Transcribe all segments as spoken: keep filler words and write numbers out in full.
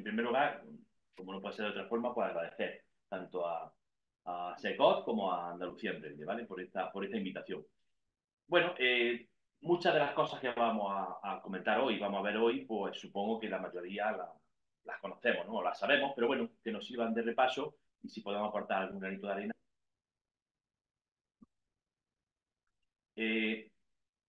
primer lugar, como no puede ser de otra forma, pues agradecer tanto a, a SECOT como a Andalucía Emprende, ¿vale? Por esta, por esta invitación. Bueno, eh, muchas de las cosas que vamos a, a, comentar hoy, vamos a ver hoy, pues supongo que la mayoría la, las conocemos, ¿no? O las sabemos, pero bueno, que nos sirvan de repaso y si podemos aportar algún granito de arena. Eh,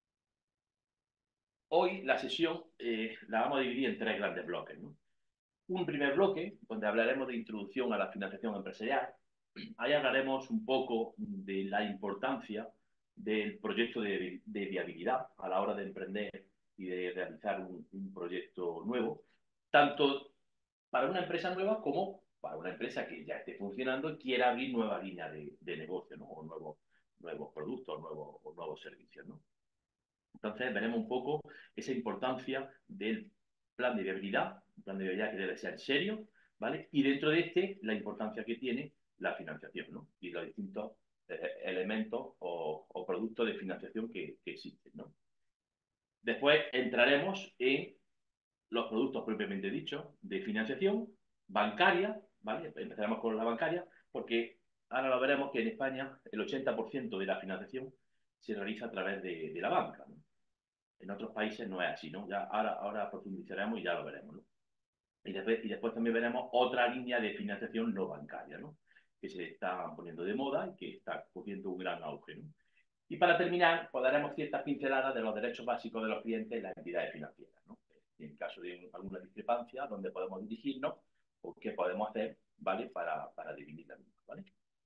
hoy la sesión eh, la vamos a dividir en tres grandes bloques, ¿no? Un primer bloque, donde hablaremos de introducción a la financiación empresarial. Ahí hablaremos un poco de la importancia del proyecto de, de viabilidad a la hora de emprender y de realizar un, un proyecto nuevo, tanto para una empresa nueva como para una empresa que ya esté funcionando y quiera abrir nueva línea de, de negocio, ¿no? O nuevos, nuevos productos nuevos, o nuevos servicios, ¿no? Entonces veremos un poco esa importancia del plan de viabilidad, un plan de viabilidad que debe ser serio, ¿vale? Y dentro de este, la importancia que tiene la financiación, ¿no? Y los distintos eh, elementos o, o, productos de financiación que, que existen, ¿no? Después entraremos en los productos propiamente dichos de financiación bancaria, ¿vale? Empezaremos con la bancaria, porque ahora lo veremos que en España el ochenta por ciento de la financiación se realiza a través de, de la banca, ¿no? En otros países no es así, ¿no? Ya ahora, ahora profundizaremos y ya lo veremos, ¿no? Y después, y después también veremos otra línea de financiación no bancaria, ¿no? Que se está poniendo de moda y que está cogiendo un gran auge, ¿no? Y para terminar, pues daremos ciertas pinceladas de los derechos básicos de los clientes en las entidades financieras, ¿no? En caso de alguna discrepancia, dónde podemos dirigirnos o qué podemos hacer, ¿vale? Para, para dividir la misma, ¿vale?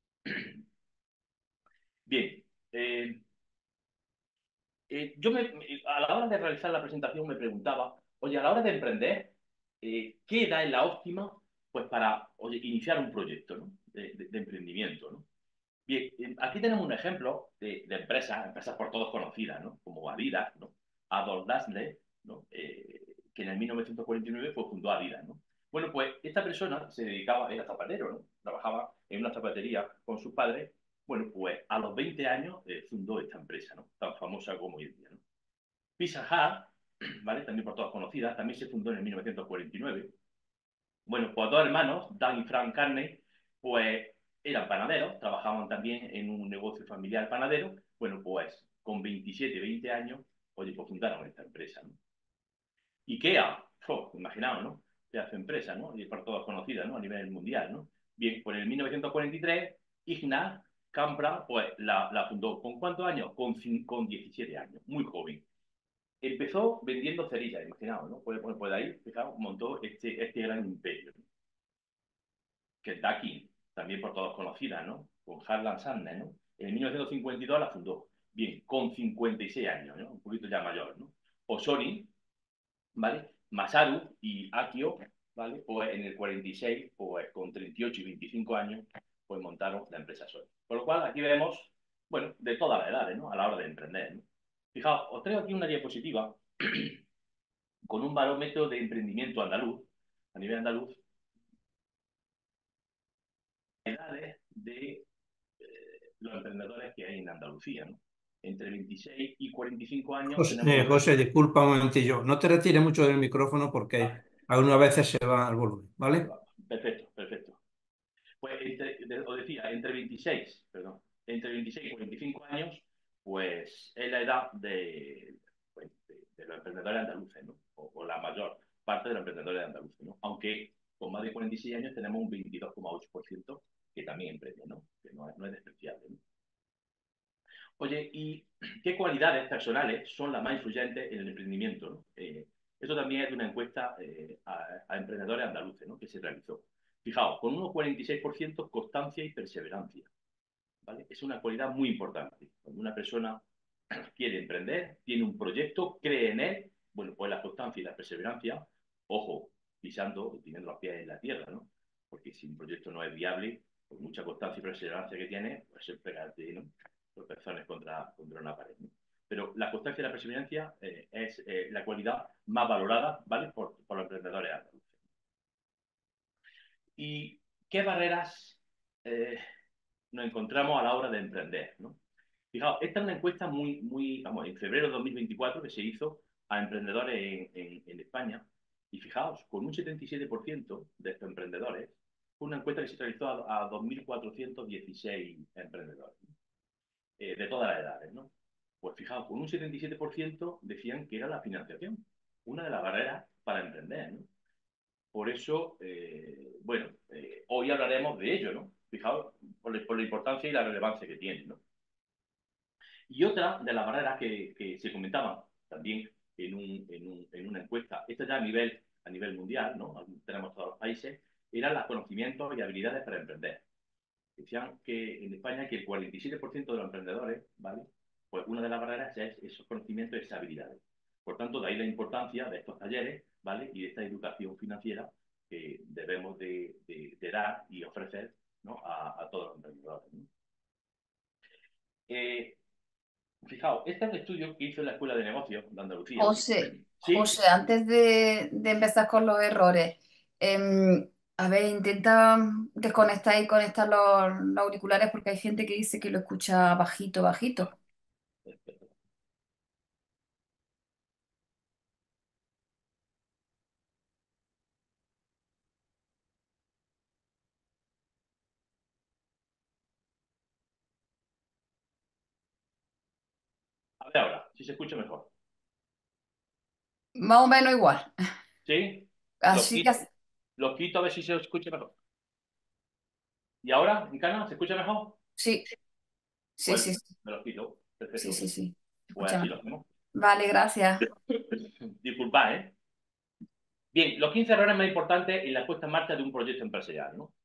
Bien. Eh, eh, yo me, a la hora de realizar la presentación me preguntaba, oye, a la hora de emprender, eh, ¿qué edad es la óptima pues para oye, iniciar un proyecto, ¿no? de, de, de emprendimiento, ¿no? Bien, aquí tenemos un ejemplo de, de empresas, empresas por todos conocidas, ¿no? Como Adidas, ¿no? Adolf Dassler, ¿no? Eh, que en el mil novecientos cuarenta y nueve pues, fundó Adidas, ¿no? Bueno, pues esta persona se dedicaba, era zapatero, ¿no? Trabajaba en una zapatería con sus padres. Bueno, pues a los veinte años eh, fundó esta empresa, ¿no? Tan famosa como hoy en día, ¿no? Pizza Hut, ¿vale? También por todos conocidas, también se fundó en el mil novecientos cuarenta y nueve. Bueno, pues dos hermanos, Dan y Frank Carney, pues eran panaderos, trabajaban también en un negocio familiar panadero. Bueno, pues con veintisiete, veinte años, oye, pues fundaron esta empresa, ¿no? IKEA, oh, imaginaos, ¿no? Pedazo de empresa, ¿no? Y por todos conocida, ¿no? A nivel mundial, ¿no? Bien, pues en el mil novecientos cuarenta y tres, Ignaz Kamprad, pues la, la fundó. ¿Con cuántos años? Con, con diecisiete años, muy joven. Empezó vendiendo cerillas, imaginaos, ¿no? Pues, pues, pues ahí, fijaos, montó este, este gran imperio, ¿no? Kentucky, también por todos conocida, ¿no? Con Harlan Sanders, ¿no? En mil novecientos cincuenta y dos la fundó. Bien, con cincuenta y seis años, ¿no? Un poquito ya mayor, ¿no? O Sony, ¿vale? Masaru y Akio, ¿vale? Pues en el cuarenta y seis, pues con treinta y ocho y veinticinco años, pues montaron la empresa Sony. Por lo cual aquí vemos, bueno, de todas las edades, ¿no? A la hora de emprender, ¿no? Fijaos, os traigo aquí una diapositiva con un barómetro de emprendimiento andaluz, a nivel andaluz, edades de eh, los emprendedores que hay en Andalucía, ¿no? Entre veintiséis y cuarenta y cinco años José, tenemos eh, un gran... José, disculpa un momentillo. No te retires mucho del micrófono porque Vale, algunas veces se va al volumen, vale, ¿vale? vale. Perfecto, perfecto. Pues entre, de, os decía, entre veintiséis, perdón, entre veintiséis y cuarenta y cinco años, pues es la edad de, pues, de, de los emprendedores andaluces, ¿no? O, o, la mayor parte de los emprendedores andaluces, ¿no? Aunque con más de cuarenta y seis años tenemos un veintidós coma ocho por ciento que también emprende, ¿no? Que no es, no es despreciable, ¿no? Oye, ¿y qué cualidades personales son las más influyentes en el emprendimiento, ¿no? Eh, eso también es de una encuesta eh, a, a, emprendedores andaluces, ¿no? Que se realizó. Fijaos, con un cuarenta y seis por ciento constancia y perseverancia, ¿vale? Es una cualidad muy importante. Cuando una persona quiere emprender, tiene un proyecto, cree en él, bueno, pues la constancia y la perseverancia, ojo, pisando, teniendo los pies en la tierra, ¿no? Porque si un proyecto no es viable, por mucha constancia y perseverancia que tiene, pues es pegarte, ¿no? Tropezones contra, contra una pared, ¿no? Pero la constancia y la perseverancia eh, es eh, la cualidad más valorada, ¿vale? Por, por los emprendedores andaluces. ¿Y qué barreras eh, nos encontramos a la hora de emprender, ¿no? Fijaos, esta es una encuesta muy, muy, vamos, en febrero de dos mil veinticuatro que se hizo a emprendedores en, en, en España Y fijaos, con un setenta y siete por ciento de estos emprendedores, fue una encuesta que se realizó a, a dos mil cuatrocientos dieciséis emprendedores, ¿no? eh, de todas las edades, ¿no? Pues fijaos, con un setenta y siete por ciento decían que era la financiación, una de las barreras para emprender, ¿no? Por eso, eh, bueno, eh, hoy hablaremos de ello, ¿no? Fijaos, por, por, la importancia y la relevancia que tiene, ¿no? Y otra de las barreras que, que se comentaban también en, un, en, un, en, una encuesta, esta ya a nivel, a nivel mundial, ¿no? Tenemos todos los países, eran los conocimientos y habilidades para emprender. Decían que en España que el cuarenta y siete por ciento de los emprendedores, ¿vale? Pues una de las barreras es esos conocimientos y esas habilidades. Por tanto, de ahí la importancia de estos talleres, ¿vale? Y de esta educación financiera que debemos de, de, de dar y ofrecer, ¿no? a, a todos los emprendedores, ¿no? Eh, Fijaos, este es el estudio que hizo la Escuela de Negocios de Andalucía. José, Sí, José, antes de, de empezar con los errores, em, a ver, intenta desconectar y conectar los, los auriculares porque hay gente que dice que lo escucha bajito, bajito. a ver ahora, si se escucha mejor. Más o menos igual. ¿Sí? Los Así que quito, los quito a ver si se escucha mejor. ¿Y ahora, en Cana, se escucha mejor? sí, sí, Pues sí, sí, me los quito. sí, Perfecto. sí, sí. Pues Escucha así lo mejor. hacemos. Vale, gracias. Disculpad, ¿eh? Bien, los quince errores más importantes en la puesta en marcha de un proyecto empresarial, ¿no?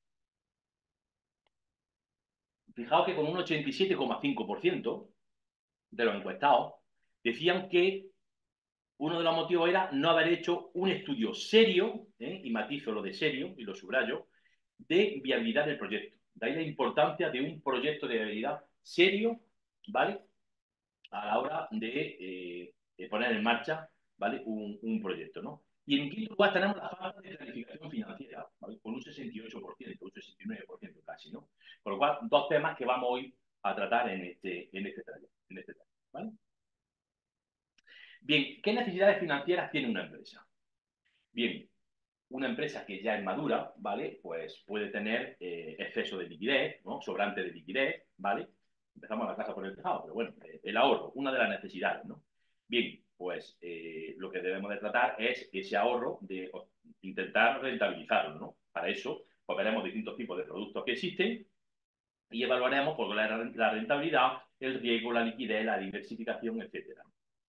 Fijaos que con un ochenta y siete coma cinco por ciento de los encuestados decían que uno de los motivos era no haber hecho un estudio serio, ¿eh? Y matizo lo de serio y lo subrayo, de viabilidad del proyecto. De ahí la importancia de un proyecto de viabilidad serio, ¿vale? A la hora de, eh, de poner en marcha, ¿vale? Un, un, proyecto, ¿no? Y en quinto lugar tenemos la falta de planificación financiera, ¿vale? Con un sesenta y ocho por ciento, un sesenta y nueve por ciento casi, ¿no? Con lo cual, dos temas que vamos hoy a tratar en este, en este taller, en este taller, ¿vale? Bien, ¿qué necesidades financieras tiene una empresa? Bien, una empresa que ya es madura, ¿vale? Pues puede tener eh, exceso de liquidez, ¿no? Sobrante de liquidez, ¿vale? Empezamos la casa por el tejado, pero bueno, eh, el ahorro, una de las necesidades, ¿no? Bien, pues eh, lo que debemos de tratar es ese ahorro de intentar rentabilizarlo, ¿no? Para eso, pues veremos distintos tipos de productos que existen y evaluaremos por la, la rentabilidad, el riesgo, la liquidez, la diversificación, etcétera.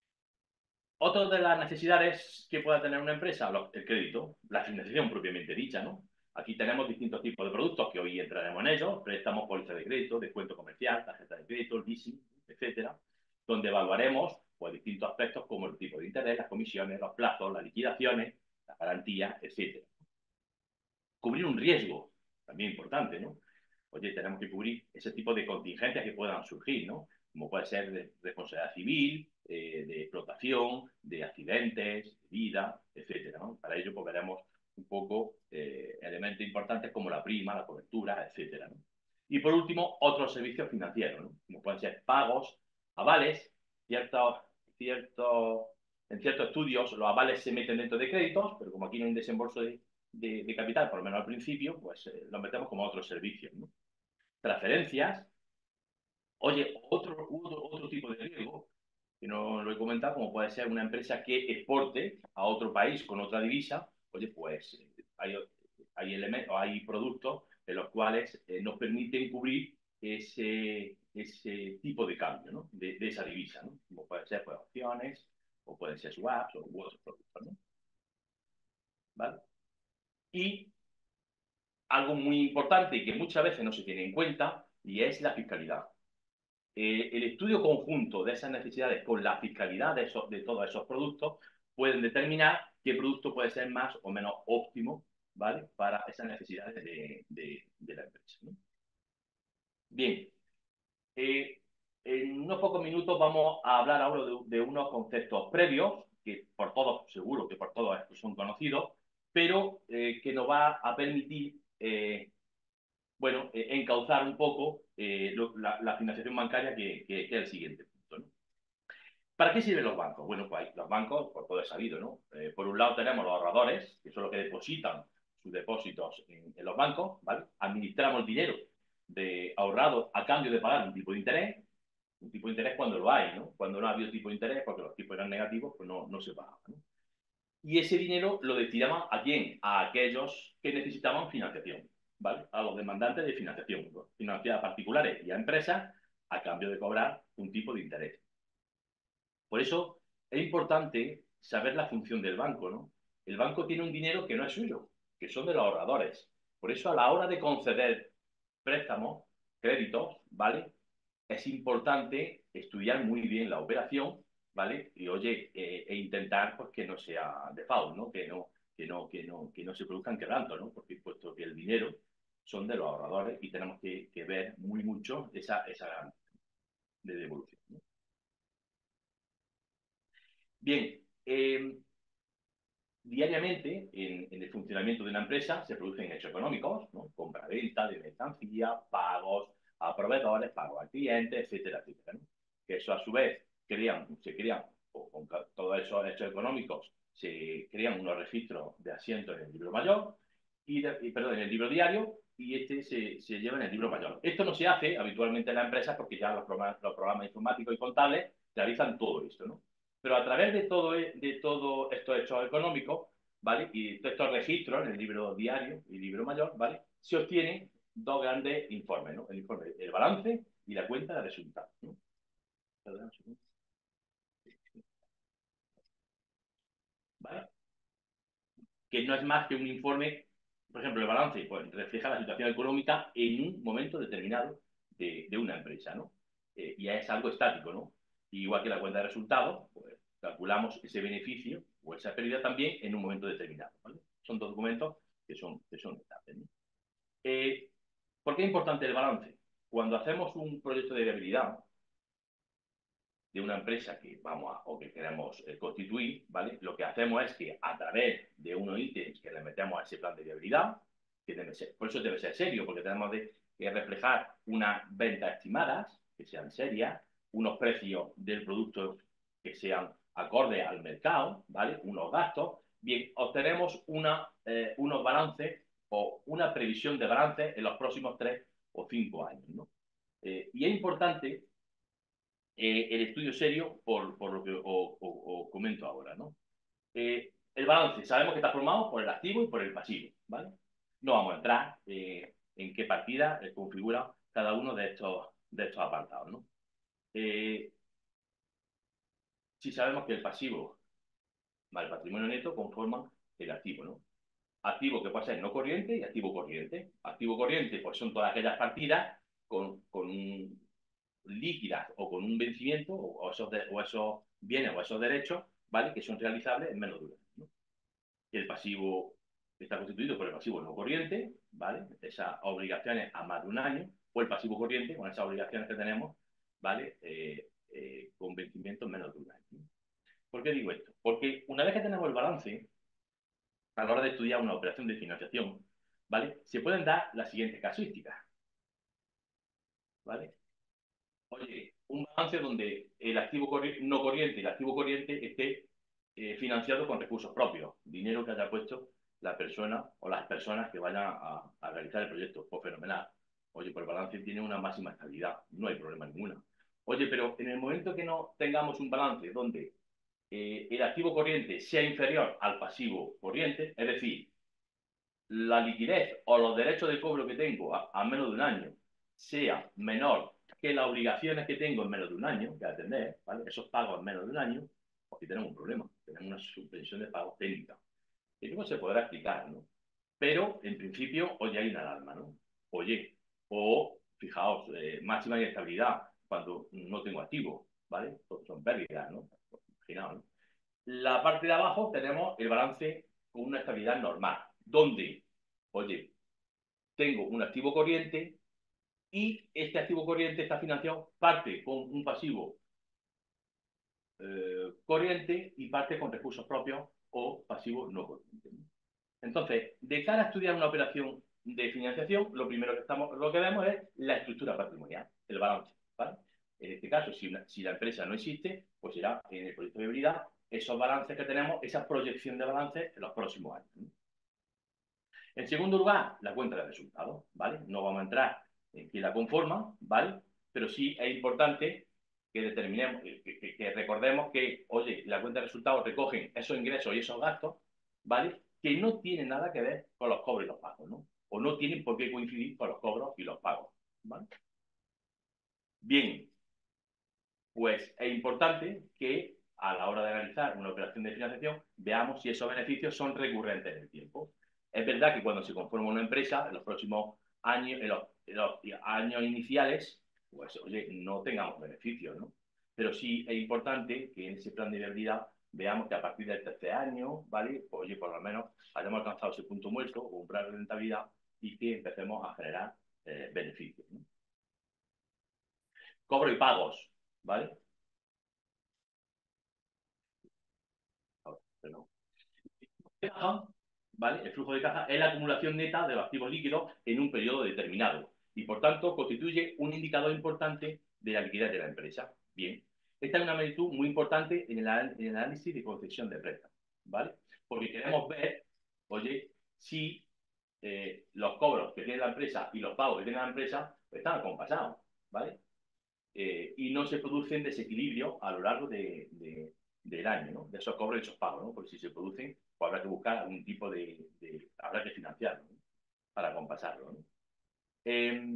Otra de las necesidades que pueda tener una empresa, el crédito, la financiación propiamente dicha, ¿no? Aquí tenemos distintos tipos de productos que hoy entraremos en ellos, préstamos, póliza de crédito, descuento comercial, tarjeta de crédito, leasing, etcétera, donde evaluaremos pues, distintos aspectos como el tipo de interés, las comisiones, los plazos, las liquidaciones, las garantías, etcétera. Cubrir un riesgo, también importante, ¿no? Oye, tenemos que cubrir ese tipo de contingencias que puedan surgir, ¿no? Como puede ser de responsabilidad civil, eh, de explotación, de accidentes, de vida, etcétera, ¿no? Para ello, pues veremos un poco eh, elementos importantes como la prima, la cobertura, etcétera, ¿no? Y por último, otros servicios financieros, ¿no? Como pueden ser pagos, avales, ciertos, ciertos, en ciertos estudios los avales se meten dentro de créditos, pero como aquí no hay un desembolso de, de, de capital, por lo menos al principio, pues eh, los metemos como otros servicios, ¿no? Transferencias. Oye, otro, otro, otro tipo de riesgo, que no lo he comentado, como puede ser una empresa que exporte a otro país con otra divisa, oye, pues eh, hay, hay, elementos, hay productos en los cuales eh, nos permiten cubrir ese, ese tipo de cambio, ¿no? De, de esa divisa, ¿no? Como pueden ser pues, opciones, o pueden ser swaps, o u otros productos, ¿no? ¿Vale? Y algo muy importante y que muchas veces no se tiene en cuenta, y es la fiscalidad. Eh, el estudio conjunto de esas necesidades con la fiscalidad de, esos, de todos esos productos pueden determinar qué producto puede ser más o menos óptimo, ¿vale? Para esas necesidades de, de, de la empresa, ¿no? Bien, eh, en unos pocos minutos vamos a hablar ahora de, de unos conceptos previos, que por todos, seguro que por todos estos son conocidos, pero eh, que nos va a permitir eh, bueno, eh, encauzar un poco eh, lo, la, la, financiación bancaria que, que, que, es el siguiente punto, ¿no? ¿Para qué sirven los bancos? Bueno, pues los bancos, por todo es sabido, ¿no? Eh, por un lado tenemos los ahorradores, que son los que depositan sus depósitos en, en los bancos, ¿vale? Administramos dinero de ahorrado a cambio de pagar un tipo de interés, un tipo de interés cuando lo hay, ¿no? Cuando no ha habido tipo de interés, porque los tipos eran negativos, pues no, no se pagaba, ¿no? Y ese dinero lo destinaban ¿a quién? A aquellos que necesitaban financiación, ¿vale? A los demandantes de financiación, ¿no? Financiar a particulares y a empresas a cambio de cobrar un tipo de interés. Por eso es importante saber la función del banco, ¿no? El banco tiene un dinero que no es suyo, que son de los ahorradores. Por eso a la hora de conceder préstamos, créditos, ¿vale? Es importante estudiar muy bien la operación, ¿vale? Y oye, eh, e intentar pues que no sea default, ¿no? Que no, que no, que no, que no se produzcan quebrantos, ¿no? Porque puesto que el dinero son de los ahorradores y tenemos que, que ver muy mucho esa, esa de devolución, ¿no? Bien, eh, diariamente en, en, el funcionamiento de una empresa se producen hechos económicos, ¿no? Compra-venta de mercancía, pagos a proveedores, pagos a clientes, etcétera, etcétera, ¿no? Que eso a su vez crean, se crean, o con todos esos hechos económicos, se crean unos registros de asientos en el libro mayor, y, de, y perdón, en el libro diario, y este se, se lleva en el libro mayor. Esto no se hace habitualmente en la empresa porque ya los programas, los programas informáticos y contables realizan todo esto, ¿no? Pero a través de todo, de todo estos hechos económicos, ¿vale? Y todos estos registros en el libro diario y libro mayor, ¿vale? Se obtienen dos grandes informes, ¿no? El informe del balance y la cuenta de resultados, ¿no? ¿Vale? Que no es más que un informe, por ejemplo, el balance pues, refleja la situación económica en un momento determinado de, de una empresa, ¿no? Eh, y es algo estático, ¿no? Igual que la cuenta de resultados, pues calculamos ese beneficio o esa pérdida también en un momento determinado, ¿vale? Son dos documentos que son, que son estables, ¿no? Eh, ¿Por qué es importante el balance? Cuando hacemos un proyecto de viabilidad de una empresa que vamos a, o que queremos eh, constituir, ¿vale? Lo que hacemos es que a través de unos ítems que le metemos a ese plan de viabilidad, que debe ser, por eso debe ser serio, porque tenemos de, que reflejar unas ventas estimadas, que sean serias, unos precios del producto que sean acordes al mercado, ¿vale? Unos gastos. Bien, obtenemos una, eh, unos balances o una previsión de balance en los próximos tres o cinco años, ¿no? Eh, y es importante eh, el estudio serio por, por lo que os comento ahora, ¿no? Eh, el balance, sabemos que está formado por el activo y por el pasivo, ¿vale? No vamos a entrar eh, en qué partida eh, configura cada uno de estos, de estos apartados, ¿no? Eh, si sabemos que el pasivo más el patrimonio neto conforman el activo, ¿no? Activo que puede ser no corriente y activo corriente. Activo corriente, pues son todas aquellas partidas con, con un líquidas o con un vencimiento o esos, de, o esos bienes o esos derechos, ¿vale? Que son realizables en menos de un año, ¿no? El pasivo está constituido por el pasivo no corriente, ¿vale? Esas obligaciones a más de un año, o el pasivo corriente con esas obligaciones que tenemos, ¿vale? Eh, eh, con vencimiento en menos de un año, ¿no? ¿Por qué digo esto? Porque una vez que tenemos el balance, a la hora de estudiar una operación de financiación, ¿vale? Se pueden dar las siguientes casuísticas, ¿vale? Oye, un balance donde el activo corri no corriente y el activo corriente esté eh, financiado con recursos propios, dinero que haya puesto la persona o las personas que vayan a, a realizar el proyecto. Pues fenomenal. Oye, pues el balance tiene una máxima estabilidad, no hay problema ninguno. Oye, pero en el momento que no tengamos un balance donde eh, el activo corriente sea inferior al pasivo corriente, es decir, la liquidez o los derechos de cobro que tengo a, a menos de un año sea menor que las obligaciones que tengo en menos de un año, que atender, ¿vale? Esos pagos en menos de un año, pues aquí tenemos un problema, tenemos una suspensión de pagos técnica. Y luego se podrá explicar, ¿no? Pero, en principio, oye, hay una alarma, ¿no? Oye, o, fijaos, eh, máxima inestabilidad cuando no tengo activo, ¿vale? Pues son pérdidas, ¿no? Imaginaos, ¿no? La parte de abajo tenemos el balance con una estabilidad normal, donde, oye, tengo un activo corriente y este activo corriente está financiado parte con un pasivo eh, corriente y parte con recursos propios o pasivo no corriente. Entonces, de cara a estudiar una operación de financiación, lo primero que, estamos, lo que vemos es la estructura patrimonial, el balance, ¿vale? En este caso, si, una, si la empresa no existe, pues será en el proyecto de viabilidad esos balances que tenemos, esa proyección de balances en los próximos años, ¿no? En segundo lugar, la cuenta de resultados, ¿vale? No vamos a entrar en quién la conforma, ¿vale? Pero sí es importante que determinemos, que, que, que recordemos que, oye, la cuenta de resultados recogen esos ingresos y esos gastos, ¿vale? Que no tienen nada que ver con los cobros y los pagos, ¿no? O no tienen por qué coincidir con los cobros y los pagos, ¿vale? Bien, pues es importante que a la hora de analizar una operación de financiación veamos si esos beneficios son recurrentes en el tiempo. Es verdad que cuando se conforma una empresa, en los próximos años, en los, en los años iniciales, pues oye, no tengamos beneficios, ¿no? Pero sí es importante que en ese plan de viabilidad veamos que a partir del tercer año, ¿vale? Pues, oye, por lo menos hayamos alcanzado ese punto muerto o un plan de rentabilidad y que empecemos a generar eh, beneficios, ¿no? Cobro y pagos, ¿vale? Perdón. Caja, ¿vale? El flujo de caja es la acumulación neta de los activos líquidos en un periodo determinado y, por tanto, constituye un indicador importante de la liquidez de la empresa. Bien, esta es una magnitud muy importante en el, en el análisis de concesión de préstamos, ¿vale? Porque queremos ver, oye, si eh, los cobros que tiene la empresa y los pagos que tiene la empresa pues, están acompasados, ¿vale? Eh, y no se producen desequilibrios a lo largo de, de, del año, ¿no? De esos cobros y esos pagos, ¿no? Porque si se producen, pues habrá que buscar algún tipo de, de habrá que financiarlo, ¿no? Para compensarlo, ¿no? Eh,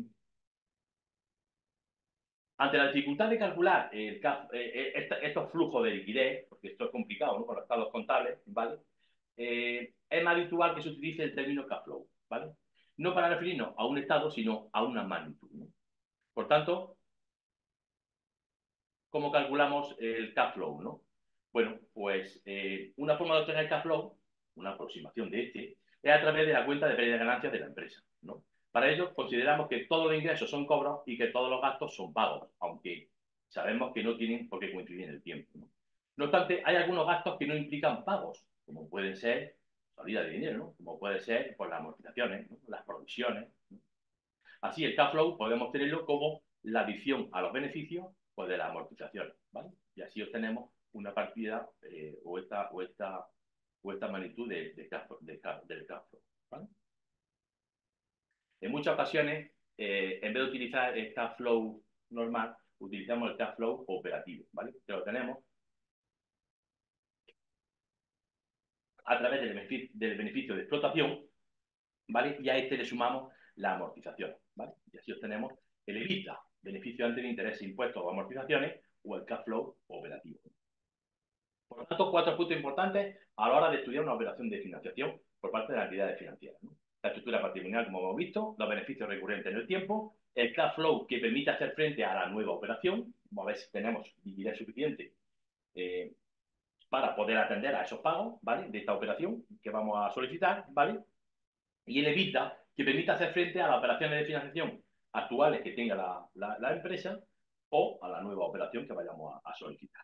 ante la dificultad de calcular el, eh, esta, estos flujos de liquidez, porque esto es complicado, ¿no? Con los estados contables, ¿vale? Eh, es más habitual que se utilice el término cash flow, ¿vale? No para referirnos a un estado, sino a una magnitud, ¿no? Por tanto, ¿cómo calculamos el cash flow, no? Bueno, pues eh, una forma de obtener el cash flow, una aproximación de este, es a través de la cuenta de pérdida de ganancias de la empresa, ¿no? Para ello, consideramos que todos los ingresos son cobros y que todos los gastos son pagos, aunque sabemos que no tienen por qué coincidir en el tiempo, ¿no? No obstante, hay algunos gastos que no implican pagos, como pueden ser salida de dinero, ¿no? Como puede ser pues, las amortizaciones, ¿no? Las provisiones, ¿no? Así, el cash flow podemos tenerlo como la adición a los beneficios pues, de las amortizaciones, ¿vale? Y así obtenemos una partida eh, o, esta, o, esta, o esta magnitud de, de cash, de, del cash flow, ¿vale? En muchas ocasiones, eh, en vez de utilizar el cash flow normal, utilizamos el cash flow operativo, ¿vale? Que lo tenemos a través del beneficio, del beneficio de explotación, ¿vale? Y a este le sumamos la amortización, ¿vale? Y así obtenemos el EBITDA, beneficio antes de intereses, impuestos o amortizaciones, o el cash flow operativo. Por lo tanto, cuatro puntos importantes a la hora de estudiar una operación de financiación por parte de las entidades financieras, ¿no? La estructura patrimonial, como hemos visto, los beneficios recurrentes en el tiempo, el cash flow que permite hacer frente a la nueva operación, como a ver si tenemos liquidez suficiente eh, para poder atender a esos pagos, ¿vale? De esta operación que vamos a solicitar, ¿vale? Y el EBITDA, que permite hacer frente a las operaciones de financiación actuales que tenga la, la, la empresa o a la nueva operación que vayamos a, a solicitar.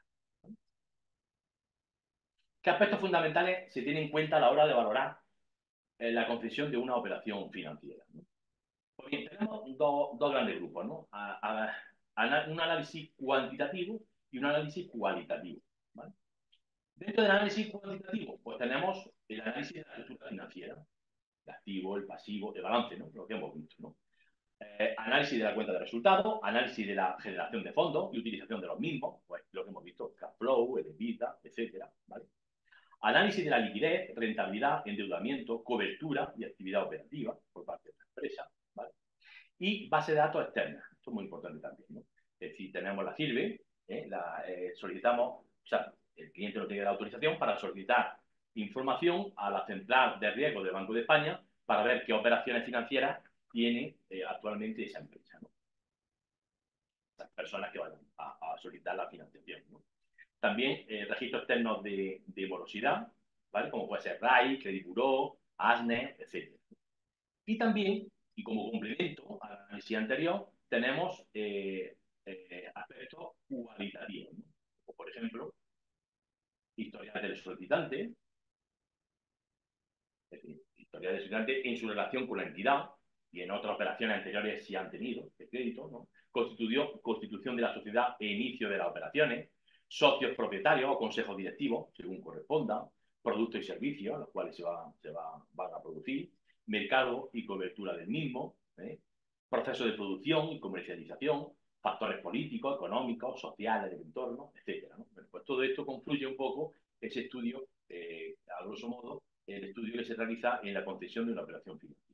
¿Qué aspectos fundamentales se tienen en cuenta a la hora de valorar eh, la concesión de una operación financiera, ¿no? Pues bien, tenemos dos, dos grandes grupos, ¿no? A, a, a, un análisis cuantitativo y un análisis cualitativo, ¿vale? Dentro del análisis cuantitativo, pues tenemos el análisis de la estructura financiera, el activo, el pasivo, el balance, ¿no? Lo que hemos visto, ¿no? Eh, análisis de la cuenta de resultados, análisis de la generación de fondos y utilización de los mismos, pues lo que hemos visto, cash flow, el EBITDA, etcétera, ¿vale? Análisis de la liquidez, rentabilidad, endeudamiento, cobertura y actividad operativa por parte de la empresa, ¿vale? Y base de datos externa, esto es muy importante también, ¿no? Es decir, tenemos la sirve, ¿eh? la, eh, solicitamos, o sea, el cliente no tiene la autorización para solicitar información a la central de riesgo del Banco de España para ver qué operaciones financieras tiene eh, actualmente esa empresa, ¿no? Las personas que van a, a solicitar la financiación, ¿no? También eh, registros externos de, de morosidad, ¿vale? Como puede ser R A I, Credit Bureau, ASNE, etcétera. Y también, y como complemento al análisis anterior, tenemos eh, eh, aspectos cualitativos, ¿no? Como por ejemplo, historial del solicitante, es decir, historial del solicitante en su relación con la entidad y en otras operaciones anteriores si han tenido de crédito, ¿no? constitución, constitución de la sociedad e inicio de las operaciones, socios propietarios o consejos directivos, según corresponda, productos y servicios, los cuales se, van, se van, van a producir, mercado y cobertura del mismo, ¿eh? proceso de producción y comercialización, factores políticos, económicos, sociales del entorno, etcétera, ¿no? Bueno, pues todo esto confluye un poco ese estudio, eh, a grosso modo, el estudio que se realiza en la concesión de una operación financiera.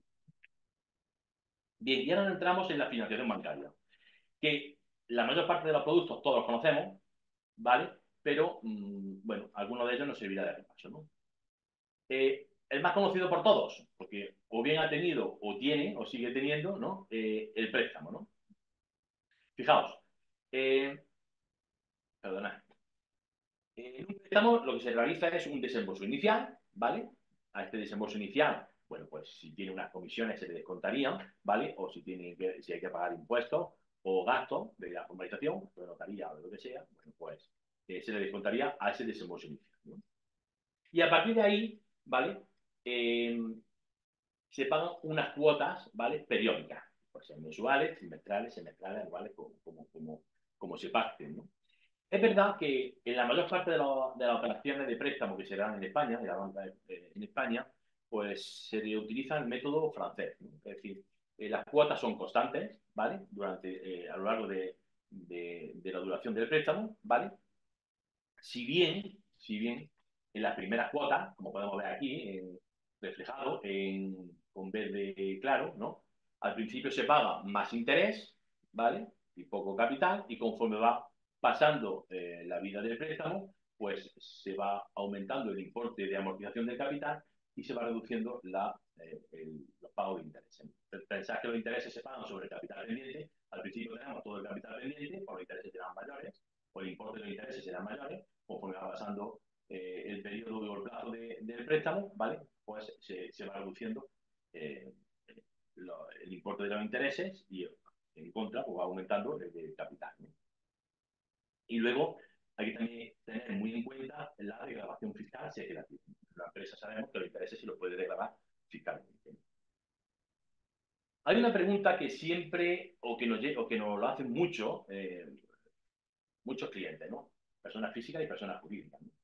Bien, y ahora entramos en la financiación bancaria, que la mayor parte de los productos todos los conocemos, ¿vale? Pero, mmm, bueno, alguno de ellos nos servirá de repaso, ¿no? Eh, el más conocido por todos, porque o bien ha tenido, o tiene, o sigue teniendo, ¿no? Eh, el préstamo, ¿no? Fijaos, eh, perdonad. En un préstamo lo que se realiza es un desembolso inicial, ¿vale? A este desembolso inicial, bueno, pues si tiene unas comisiones se le descontarían, ¿vale? O si, tiene que, si hay que pagar impuestos o gastos de la formalización, de notaría o de lo que sea, bueno, pues eh, se le descontaría a ese desembolso inicial, ¿no? Y a partir de ahí, ¿vale? Eh, se pagan unas cuotas, ¿vale? Periódicas, pues sean mensuales, trimestrales, semestrales, anuales, como, como, como, como se pacten, ¿no? Es verdad que en la mayor parte de, lo, de las operaciones de préstamo que se dan en España, de la banca eh, en España, pues se utiliza el método francés, ¿no? Es decir, eh, las cuotas son constantes, ¿vale? Durante, eh, a lo largo de, de, de la duración del préstamo, ¿vale? Si bien, si bien en las primeras cuotas, como podemos ver aquí, en, reflejado en, con verde claro, ¿no? Al principio se paga más interés, ¿vale? Y poco capital, y conforme va pasando eh, la vida del préstamo, pues se va aumentando el importe de amortización del capital y se va reduciendo la, eh, el, los pagos de intereses. Pensad que los intereses se pagan sobre el capital pendiente. Al principio tenemos todo el capital pendiente, por los intereses serán mayores, o el importe de los intereses serán mayores, conforme va pasando eh, el periodo o el plazo de, del préstamo, ¿vale? Pues se, se va reduciendo eh, lo, el importe de los intereses y en contra pues va aumentando el, el capital, ¿no? Y luego hay que también tener muy en cuenta la degradación fiscal, si es que la, la empresa sabemos que los intereses se los puede degravar fiscalmente. Hay una pregunta que siempre, o que nos, o que nos lo hacen mucho, eh, muchos clientes, ¿no? Personas físicas y personas jurídicas, ¿no?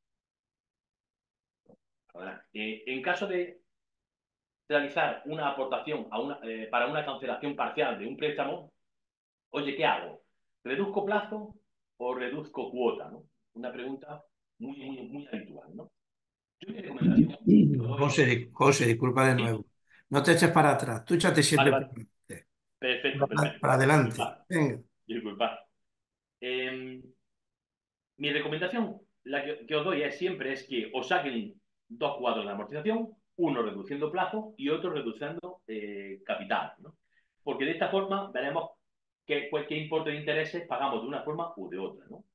Eh, en caso de realizar una aportación a una, eh, para una cancelación parcial de un préstamo, oye, ¿qué hago? ¿Reduzco plazo o reduzco cuota? ¿No? Una pregunta muy, muy, muy habitual, ¿no? Yo mi recomendación que os doy... José, José, disculpa de ¿Sí? nuevo. No te eches para atrás. Tú échate Vale, siempre vale. para adelante. Perfecto, perfecto. Para adelante. Disculpad, Venga. disculpad. Eh, mi recomendación, la que, que os doy es siempre es que os saquen dos cuadros de amortización, uno reduciendo plazo y otro reduciendo eh, capital, ¿no? Porque de esta forma veremos qué, qué importe de intereses pagamos de una forma u de otra, ¿no?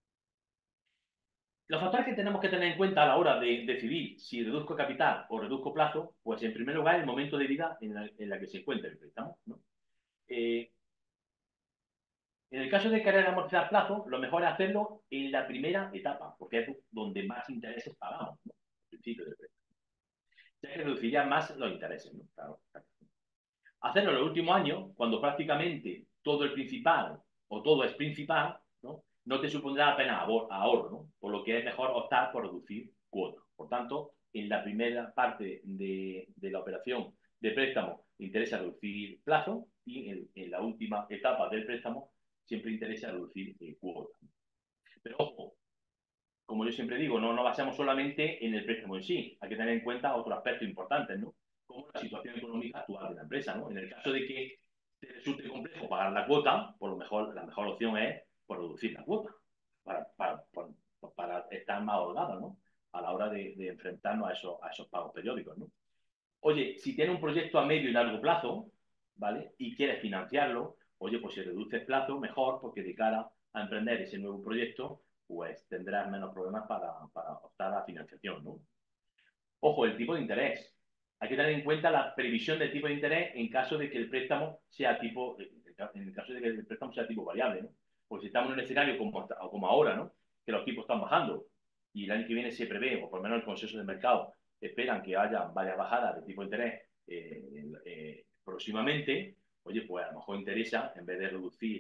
Los factores que tenemos que tener en cuenta a la hora de decidir si reduzco capital o reduzco plazo, pues en primer lugar el momento de vida en la, en la que se encuentra el préstamo, ¿no? Eh, en el caso de querer amortizar plazo, lo mejor es hacerlo en la primera etapa, porque es donde más intereses pagamos, ¿no? Al principio del préstamo. Ya que reduciría más los intereses, ¿no? Claro, claro. Hacerlo en los últimos años, cuando prácticamente todo el principal o todo es principal, ¿no? No te supondrá apenas ahorro, ¿no? Por lo que es mejor optar por reducir cuotas. Por tanto, en la primera parte de, de la operación de préstamo interesa reducir plazo y en, en la última etapa del préstamo siempre interesa reducir eh, cuotas. Pero ojo, como yo siempre digo, no nos basamos solamente en el préstamo en sí. Hay que tener en cuenta otros aspectos importantes, ¿no? Como la situación económica actual de la empresa, ¿no? En el caso de que te resulte complejo pagar la cuota, por lo mejor, la mejor opción es por reducir la cuota, para, para, para, para estar más holgada, ¿no? A la hora de, de enfrentarnos a esos, a esos pagos periódicos, ¿no? Oye, si tienes un proyecto a medio y largo plazo, ¿vale? Y quieres financiarlo, oye, pues si reduces plazo, mejor, porque de cara a emprender ese nuevo proyecto, pues tendrás menos problemas para, para optar a la financiación, ¿no? Ojo, el tipo de interés. Hay que tener en cuenta la previsión del tipo de interés en caso de que el préstamo sea tipo, en el caso de que el préstamo sea tipo variable, ¿no? Porque si estamos en un escenario como, como ahora, ¿no? Que los tipos están bajando y el año que viene se prevé, o por lo menos el consenso del mercado, esperan que haya varias bajadas de tipo de interés eh, eh, próximamente, oye, pues a lo mejor interesa, en vez de reducir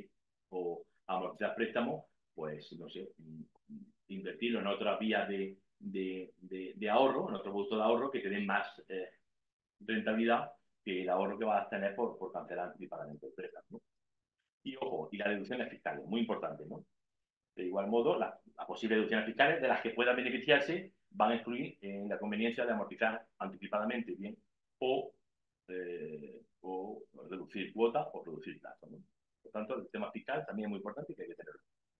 o amortizar préstamos, pues, no sé, invertirlo en otras vías de, de, de, de ahorro, en otro producto de ahorro que te den más eh, rentabilidad que el ahorro que vas a tener por, por cancelar anticipadamente el préstamo, ¿no? Y ojo, y las deducciones fiscales, muy importante, ¿no? De igual modo, las la posibles deducciones fiscales de las que puedan beneficiarse van a influir en la conveniencia de amortizar anticipadamente, bien, o, eh, o reducir cuotas o reducir plazos, ¿no? Por tanto, el tema fiscal también es muy importante y que hay que tenerlo.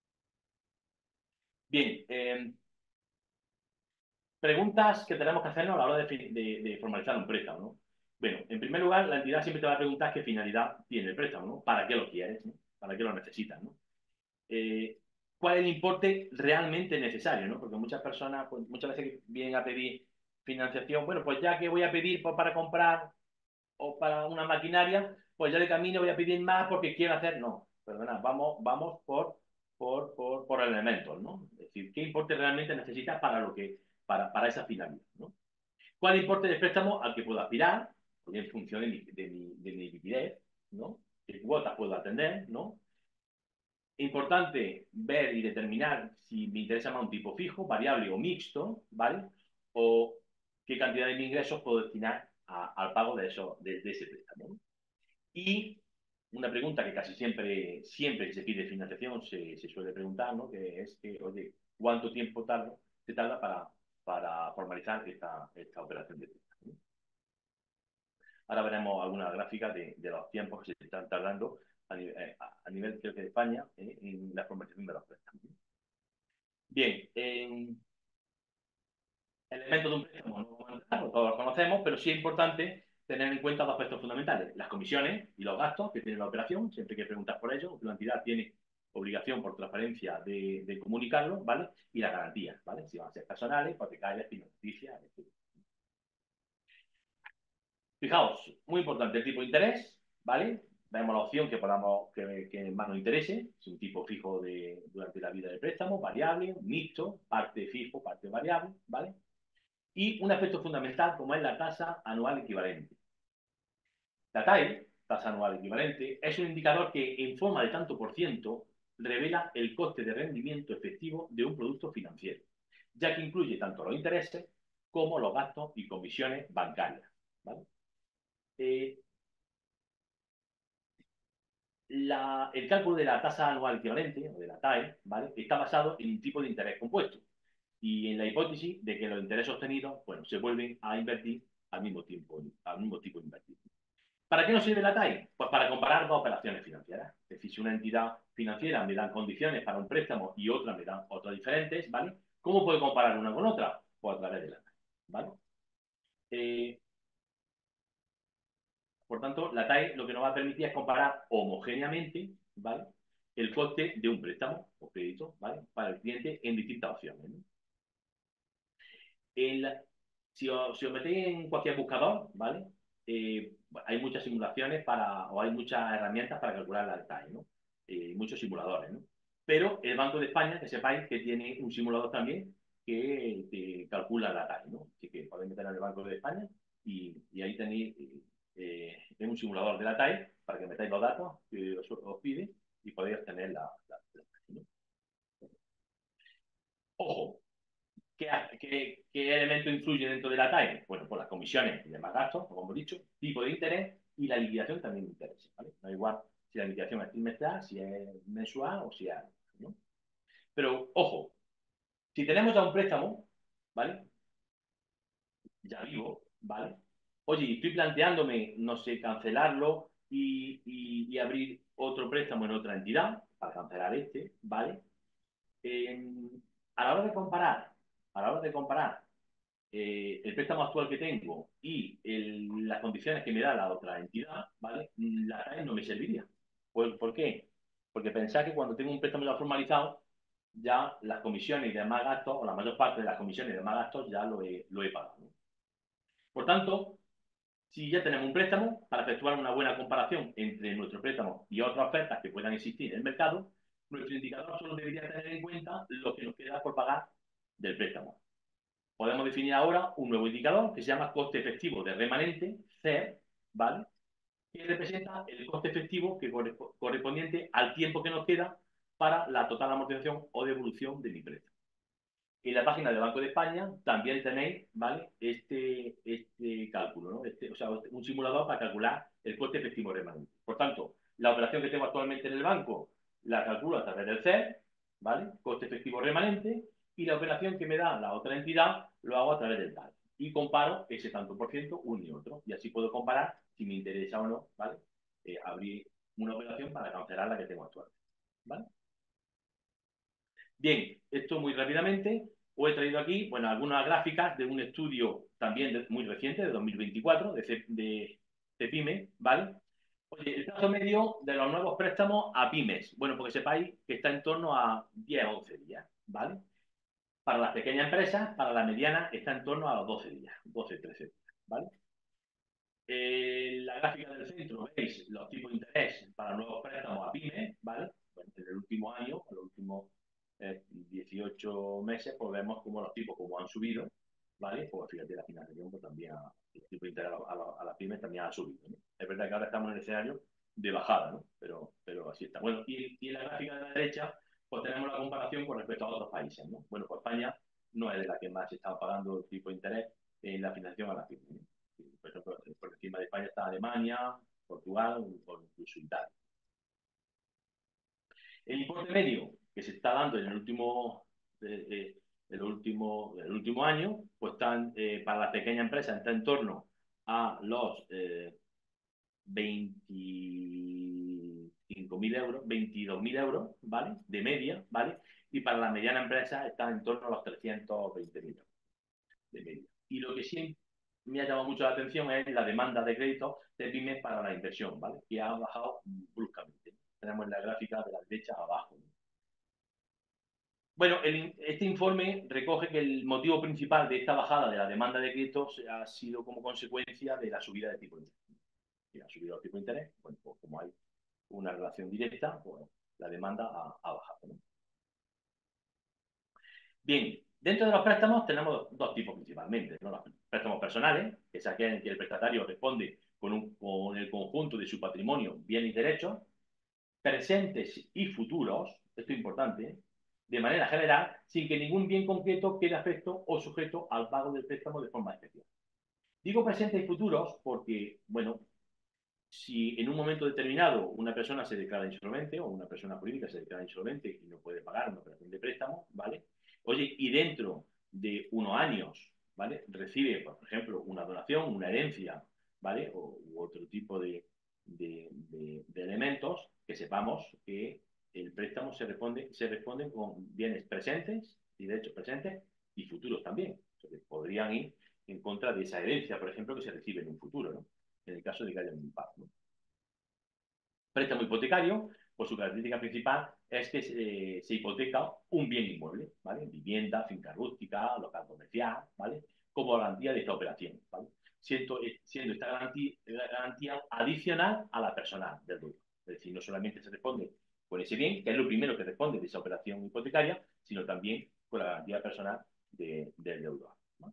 Bien, eh, preguntas que tenemos que hacernos a la hora de, de, de formalizar un préstamo, ¿no? Bueno, en primer lugar, la entidad siempre te va a preguntar qué finalidad tiene el préstamo, ¿no? ¿Para qué lo quieres, ¿no? ¿Para qué lo necesitas, ¿no? Eh, ¿Cuál es el importe realmente necesario, ¿no? Porque muchas personas, pues, muchas veces vienen a pedir financiación, bueno, pues ya que voy a pedir pues, para comprar o para una maquinaria, pues ya de camino voy a pedir más porque quiero hacer, no, perdona, vamos, vamos por, por, por, por elementos, ¿no? Es decir, ¿qué importe realmente necesitas para lo que, para, para esa finalidad, ¿no? ¿Cuál importe de préstamo al que puedo aspirar? Pues en función de mi, de mi, de mi liquidez, ¿no? ¿Qué cuotas puedo atender, ¿no? Importante ver y determinar si me interesa más un tipo fijo, variable o mixto, ¿vale? O qué cantidad de mis ingresos puedo destinar a, al pago de, eso, de, de ese préstamo, ¿no? Y una pregunta que casi siempre, siempre que se pide financiación se, se suele preguntar, ¿no? Que es que, oye, ¿cuánto tiempo tarda, se tarda para, para formalizar esta, esta operación de préstamo, ¿no? Ahora veremos algunas gráficas de, de los tiempos que se están tardando a nivel, eh, a nivel creo que de España eh, en la formalización de los préstamos. Bien, eh, elementos de un préstamo no vamos a entrar, todos los conocemos, pero sí es importante tener en cuenta dos aspectos fundamentales: las comisiones y los gastos que tiene la operación, siempre hay que preguntar por ello, la entidad tiene obligación por transparencia de, de comunicarlo, ¿vale? Y las garantías, ¿vale? Si van a ser personales, hipotecarias, financicias, etcétera. Fijaos, muy importante el tipo de interés, ¿vale? Vemos la opción que podamos, que, que más nos interese, es un tipo fijo de, durante la vida del préstamo, variable, mixto, parte fijo, parte variable, ¿vale? Y un aspecto fundamental como es la tasa anual equivalente. La T A E, tasa anual equivalente, es un indicador que en forma de tanto por ciento revela el coste de rendimiento efectivo de un producto financiero, ya que incluye tanto los intereses como los gastos y comisiones bancarias, ¿vale? Eh, La, el cálculo de la tasa anual equivalente, o de la T A E, ¿vale? Está basado en un tipo de interés compuesto y en la hipótesis de que los intereses obtenidos, bueno, se vuelven a invertir al mismo tiempo, al mismo tipo de invertir. ¿Para qué nos sirve la T A E? Pues para comparar dos operaciones financieras. Es decir, si una entidad financiera me da condiciones para un préstamo y otra me da otras diferentes, ¿vale? ¿Cómo puedo comparar una con otra? Pues a través de la T A E, ¿vale? Eh, Por tanto, la T A E lo que nos va a permitir es comparar homogéneamente, ¿vale?, el coste de un préstamo o crédito, ¿vale?, para el cliente en distintas opciones, ¿no? El, si, os, si os metéis en cualquier buscador, ¿vale?, eh, hay muchas simulaciones para, o hay muchas herramientas para calcular la T A E, ¿no? Eh, muchos simuladores, ¿no? Pero el Banco de España, que sepáis que tiene un simulador también que, que calcula la T A E, ¿no? Así que podéis meter en el Banco de España y, y ahí tenéis eh, eh, un simulador de la T A E para que metáis los datos que os, os pide y podéis obtener la, la, la T A E, ¿no? Ojo, ¿Qué, qué, ¿qué elemento influye dentro de la T A E? Bueno, pues las comisiones y demás gastos, como hemos dicho, tipo de interés y la liquidación también de intereses, ¿vale? No es igual si la liquidación es trimestral, si es mensual o si es anual, ¿no? Pero, ojo, si tenemos ya un préstamo, ¿vale?, ya vivo, ¿vale? Oye, estoy planteándome, no sé, cancelarlo y, y, y abrir otro préstamo en otra entidad para cancelar este, ¿vale? Eh, a la hora de comparar, a la hora de comparar eh, el préstamo actual que tengo y el, las condiciones que me da la otra entidad, ¿vale?, la T A E no me serviría. ¿Por, ¿Por qué? Porque pensar que cuando tengo un préstamo ya formalizado, ya las comisiones y demás gastos, o la mayor parte de las comisiones y demás gastos, ya lo he, lo he pagado, ¿no? Por tanto, si ya tenemos un préstamo, para efectuar una buena comparación entre nuestro préstamo y otras ofertas que puedan existir en el mercado, nuestro indicador solo debería tener en cuenta lo que nos queda por pagar del préstamo. Podemos definir ahora un nuevo indicador que se llama coste efectivo de remanente, C E R, ¿vale?, que representa el coste efectivo que correspondiente al tiempo que nos queda para la total amortización o devolución de mi préstamo. En la página del Banco de España también tenéis, ¿vale?, este, este cálculo, ¿no? Este, o sea, un simulador para calcular el coste efectivo remanente. Por tanto, la operación que tengo actualmente en el banco la calculo a través del C E R, ¿vale?, coste efectivo remanente, y la operación que me da la otra entidad lo hago a través del T A R. Y comparo ese tanto por ciento uno y otro. Y así puedo comparar si me interesa o no, ¿vale?, eh, abrir una operación para cancelar la que tengo actualmente, ¿vale? Bien, esto muy rápidamente. Os he traído aquí, bueno, algunas gráficas de un estudio también de, muy reciente, de dos mil veinticuatro, de, de, de PYME, ¿vale? Oye, el plazo medio de los nuevos préstamos a pymes, bueno, porque sepáis que está en torno a diez a once días, ¿vale? Para las pequeñas empresas, para la mediana, está en torno a los doce días, doce, trece días, ¿vale? Eh, la gráfica del centro, veis los tipos de interés para nuevos préstamos a pymes, ¿vale? Bueno, en el último año, en los últimos eh, dieciocho meses, pues vemos cómo los tipos como han subido, ¿vale? Pues fíjate, la financiación pues, también, ha, el tipo de interés a, a, a las pymes también ha subido, ¿no? Es verdad que ahora estamos en ese año de bajada, ¿no? Pero, pero así está. Bueno, y, y en la gráfica de la derecha, pues tenemos la comparación con respecto a otros países, ¿no? Bueno, pues España no es de la que más está pagando el tipo de interés en la financiación a las pymes, ¿no? Por ejemplo, por encima de España está Alemania, Portugal o incluso Italia. El importe medio que se está dando en el último, eh, eh, el último, el último año, pues están, eh, para las pequeñas empresas está en torno a los eh, veinticinco mil euros, veintidós mil euros, ¿vale? De media, ¿vale? Y para la mediana empresa está en torno a los trescientos veinte mil euros de media. Y lo que sí me ha llamado mucho la atención es la demanda de crédito de pymes para la inversión, ¿vale? Que ha bajado bruscamente. Tenemos la gráfica de la derecha abajo, ¿no? Bueno, el, este informe recoge que el motivo principal de esta bajada de la demanda de créditos ha sido como consecuencia de la subida de tipo de interés. Y la subida del tipo de interés, bueno, pues como hay una relación directa, pues la demanda ha, ha bajado, ¿no? Bien, dentro de los préstamos tenemos dos tipos principalmente, ¿no? Los préstamos personales, que es aquel en que el prestatario responde con, un, con el conjunto de su patrimonio, bienes y derechos, presentes y futuros, esto es importante, de manera general, sin que ningún bien concreto quede afecto o sujeto al pago del préstamo de forma especial. Digo presentes y futuros porque, bueno, si en un momento determinado una persona se declara insolvente o una persona jurídica se declara insolvente y no puede pagar una operación de préstamo, ¿vale? Oye, y dentro de unos años, ¿vale?, recibe, por ejemplo, una donación, una herencia, ¿vale?, o u otro tipo de, de, de, de elementos, que sepamos que el préstamo se responde, se responde con bienes presentes y derechos presentes y futuros también. O sea, que podrían ir en contra de esa herencia, por ejemplo, que se recibe en un futuro, ¿no?, en el caso de que haya un impago, ¿no? Préstamo hipotecario, pues su característica principal es que se, se hipoteca un bien inmueble, ¿vale? Vivienda, finca rústica, local comercial, ¿vale?, como garantía de esta operación, ¿vale? Siendo, siendo esta garantía, garantía adicional a la personal del dueño. Es decir, no solamente se responde con ese bien, que es lo primero que responde de esa operación hipotecaria, sino también con la garantía personal de, del deudor, ¿no?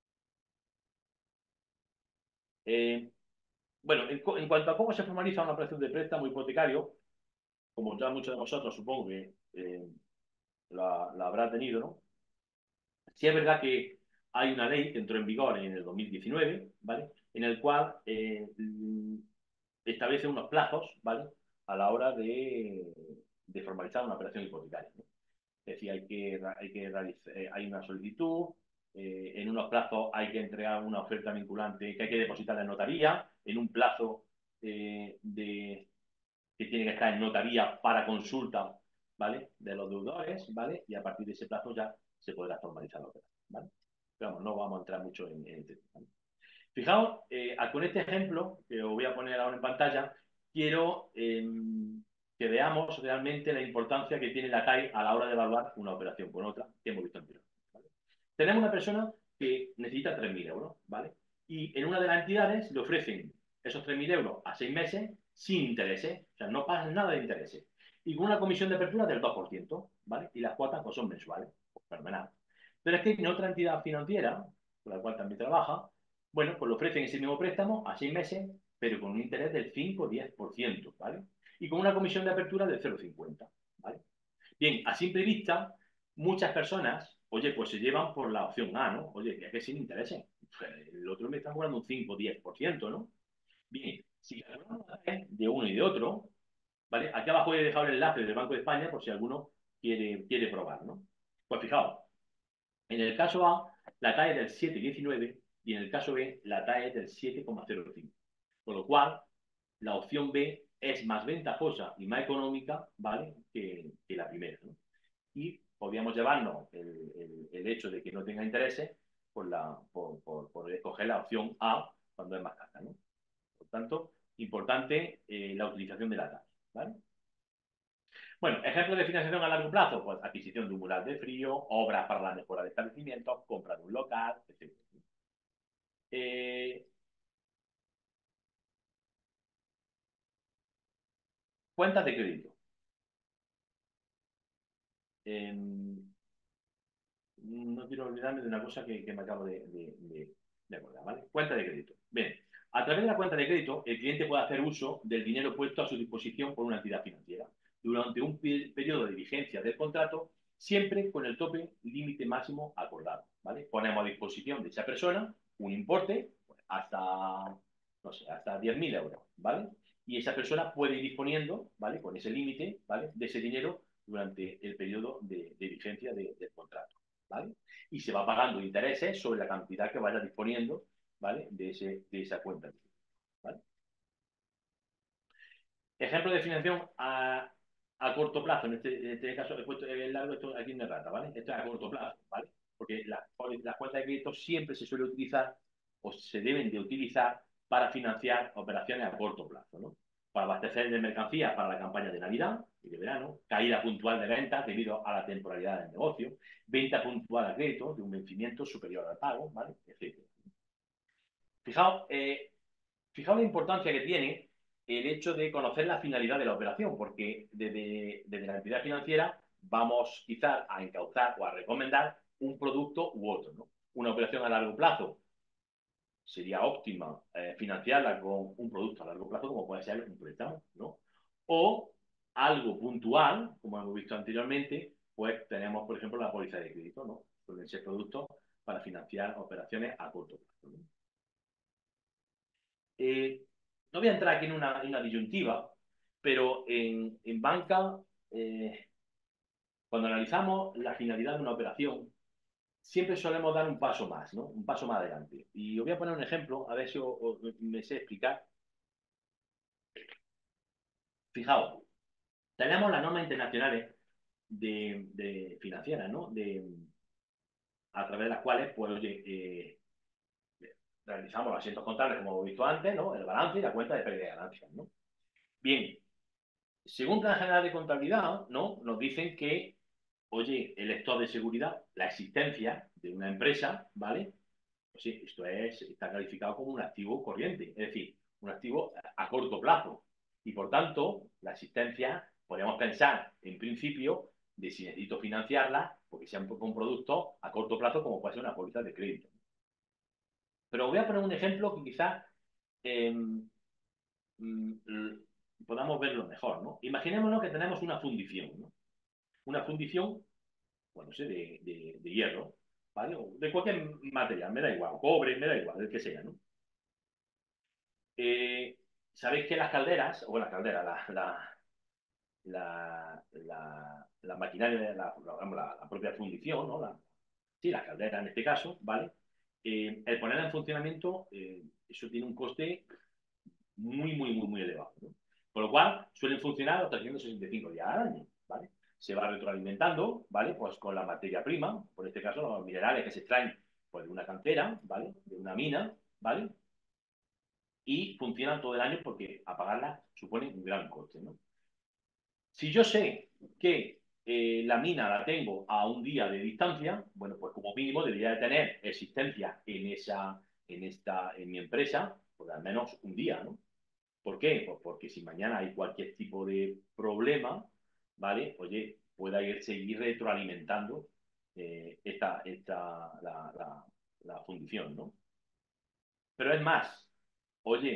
Eh, bueno, en, en cuanto a cómo se formaliza una operación de préstamo hipotecario, como ya muchos de vosotros supongo que eh, la, la, habrá tenido, ¿no? Sí es verdad que hay una ley que entró en vigor en el dos mil diecinueve, ¿vale?, en el cual eh, establece unos plazos, ¿vale?, a la hora de, de formalizar una operación hipotecaria, ¿no? Es decir, hay que, hay que realizar, eh, hay una solicitud, eh, en unos plazos hay que entregar una oferta vinculante que hay que depositar en notaría, en un plazo eh, de que tiene que estar en notaría para consulta, ¿vale?, de los deudores, ¿vale?, y a partir de ese plazo ya se podrá formalizar la operación, ¿vale? Pero vamos, no vamos a entrar mucho en, en este tema, ¿vale? Fijaos, eh, con este ejemplo que os voy a poner ahora en pantalla, quiero eh, que veamos realmente la importancia que tiene la C A I a la hora de evaluar una operación con otra que hemos visto anteriormente, ¿vale? Tenemos una persona que necesita tres mil euros, ¿vale?, y en una de las entidades le ofrecen esos tres mil euros a seis meses sin intereses, o sea, no pagan nada de intereses, y con una comisión de apertura del dos por ciento, ¿vale? Y las cuotas pues son mensuales, pues fenomenal. Pero es que en otra entidad financiera, con la cual también trabaja, bueno, pues le ofrecen ese mismo préstamo a seis meses pero con un interés del cinco o diez por ciento, ¿vale? Y con una comisión de apertura del cero coma cincuenta, ¿vale? Bien, a simple vista, muchas personas, oye, pues se llevan por la opción A, ¿no? Oye, que es que sí me interesa. El otro me está cobrando un cinco o diez por ciento, ¿no? Bien, si calculamos de uno y de otro, ¿vale? Aquí abajo he dejado el enlace del Banco de España por si alguno quiere, quiere probar, ¿no? Pues fijaos, en el caso A, la T A E es del siete coma diecinueve y en el caso B, la T A E es del siete coma cero cinco. Con lo cual, la opción B es más ventajosa y más económica, ¿vale? Que, que la primera, ¿no? Y podríamos llevarnos el, el, el, hecho de que no tenga intereses por, la, por, por, por escoger la opción A cuando es más cara, ¿no? Por tanto, importante eh, la utilización de la T A E, ¿vale? Bueno, ejemplos de financiación a largo plazo, pues adquisición de un mural de frío, obras para la mejora de establecimientos, compra de un local, etcétera. Eh, cuentas de crédito. Eh, no quiero olvidarme de una cosa que, que me acabo de, de, de, de acordar, ¿vale? Cuenta de crédito. Bien, a través de la cuenta de crédito, el cliente puede hacer uso del dinero puesto a su disposición por una entidad financiera durante un periodo de vigencia del contrato, siempre con el tope límite máximo acordado, ¿vale? Ponemos a disposición de esa persona un importe pues, hasta, no sé, hasta diez mil euros, ¿vale? Y esa persona puede ir disponiendo, ¿vale? Con ese límite, ¿vale? De ese dinero durante el periodo de, de vigencia de, del contrato, ¿vale? Y se va pagando intereses sobre la cantidad que vaya disponiendo, ¿vale? De, ese, de esa cuenta, ¿vale? Ejemplo de financiación a, a corto plazo. En este, en este caso he puesto el largo esto aquí en rata, ¿vale? Esto es a corto plazo, ¿vale? Porque las la cuentas de crédito siempre se suele utilizar o se deben de utilizar para financiar operaciones a corto plazo, ¿no? Para abastecer de mercancías para la campaña de Navidad y de verano, caída puntual de ventas debido a la temporalidad del negocio, venta puntual a crédito de un vencimiento superior al pago, ¿vale? Etcétera. Fijaos, eh, fijaos la importancia que tiene el hecho de conocer la finalidad de la operación, porque desde, desde la entidad financiera vamos quizás a encauzar o a recomendar un producto u otro, ¿no? Una operación a largo plazo sería óptima eh, financiarla con un producto a largo plazo, como puede ser un préstamo, ¿no? O algo puntual, como hemos visto anteriormente, pues tenemos, por ejemplo, la póliza de crédito, ¿no? Suelen ser productos para financiar operaciones a corto plazo, ¿no? Eh, no voy a entrar aquí en una, en una disyuntiva, pero en, en banca, eh, cuando analizamos la finalidad de una operación, siempre solemos dar un paso más, ¿no? Un paso más adelante. Y os voy a poner un ejemplo, a ver si os, os, me sé explicar. Fijaos, tenemos las normas internacionales de, de financieras, ¿no? De, a través de las cuales, pues, oye, eh, realizamos los asientos contables, como hemos visto antes, ¿no? El balance y la cuenta de pérdida de ganancias, ¿no? Bien, según Plan General de Contabilidad, ¿no? Nos dicen que, oye, el estado de seguridad, la existencia de una empresa, ¿vale? Pues sí, esto es, está calificado como un activo corriente, es decir, un activo a corto plazo. Y por tanto, la existencia, podríamos pensar, en principio, de si necesito financiarla, porque sea un, un producto a corto plazo, como puede ser una póliza de crédito. Pero voy a poner un ejemplo que quizás eh, podamos verlo mejor, ¿no? Imaginémonos que tenemos una fundición, ¿no? Una fundición, bueno, sé, de, de, de hierro, ¿vale? O de cualquier material, me da igual, cobre, me da igual, el que sea, ¿no? Eh, Sabéis que las calderas, o las calderas, la, la, la, la, la maquinaria, la, la, la, propia fundición, ¿no? La, sí, la caldera en este caso, ¿vale? Eh, el ponerla en funcionamiento, eh, eso tiene un coste muy, muy, muy, muy elevado, ¿no? Por lo cual, suelen funcionar los trescientos sesenta y cinco días al año, ¿vale? Se va retroalimentando, ¿vale? Pues con la materia prima, por este caso, los minerales que se extraen pues, de una cantera, ¿vale? De una mina, ¿vale? Y funcionan todo el año porque apagarla supone un gran coste, ¿no? Si yo sé que eh, la mina la tengo a un día de distancia, bueno, pues como mínimo debería de tener existencia en esa, en esta, en mi empresa, por al menos un día, ¿no? ¿Por qué? Pues porque si mañana hay cualquier tipo de problema, ¿vale? Oye, pueda ir, seguir retroalimentando eh, esta, esta, la, la, la fundición, ¿no? Pero es más, oye,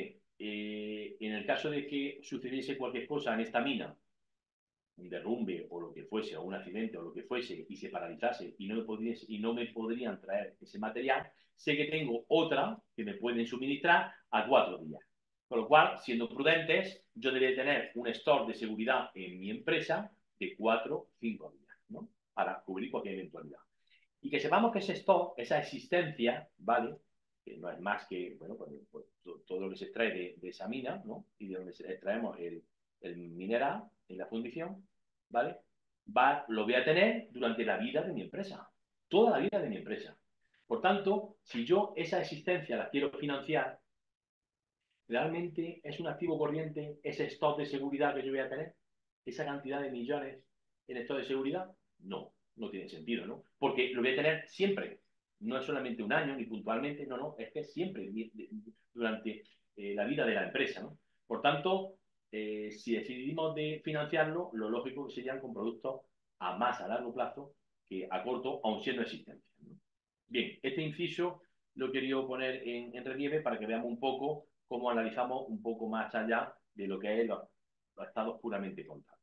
eh, en el caso de que sucediese cualquier cosa en esta mina, un derrumbe o lo que fuese, o un accidente o lo que fuese, y se paralizase y no me, podrías, y no me podrían traer ese material, sé que tengo otra que me pueden suministrar a cuatro días. Con lo cual, siendo prudentes, yo debería tener un store de seguridad en mi empresa de cuatro o cinco días, ¿no? Para cubrir cualquier eventualidad. Y que sepamos que ese stock, esa existencia, ¿vale? Que no es más que, bueno, pues, pues, todo lo que se extrae de, de esa mina, ¿no? Y de donde extraemos el, el mineral en la fundición, ¿vale? Va, lo voy a tener durante la vida de mi empresa, toda la vida de mi empresa. Por tanto, si yo esa existencia la quiero financiar, ¿realmente es un activo corriente ese stock de seguridad que yo voy a tener? ¿Esa cantidad de millones en stock de seguridad? No, no tiene sentido, ¿no? Porque lo voy a tener siempre. No es solamente un año ni puntualmente, no, no, es que siempre, durante eh, la vida de la empresa, ¿no? Por tanto, eh, si decidimos de financiarlo, lo lógico serían con productos a más a largo plazo que a corto, aun siendo existentes, ¿no? Bien, este inciso lo he querido poner en, en relieve para que veamos un poco cómo analizamos un poco más allá de lo que es los, los estados puramente contables.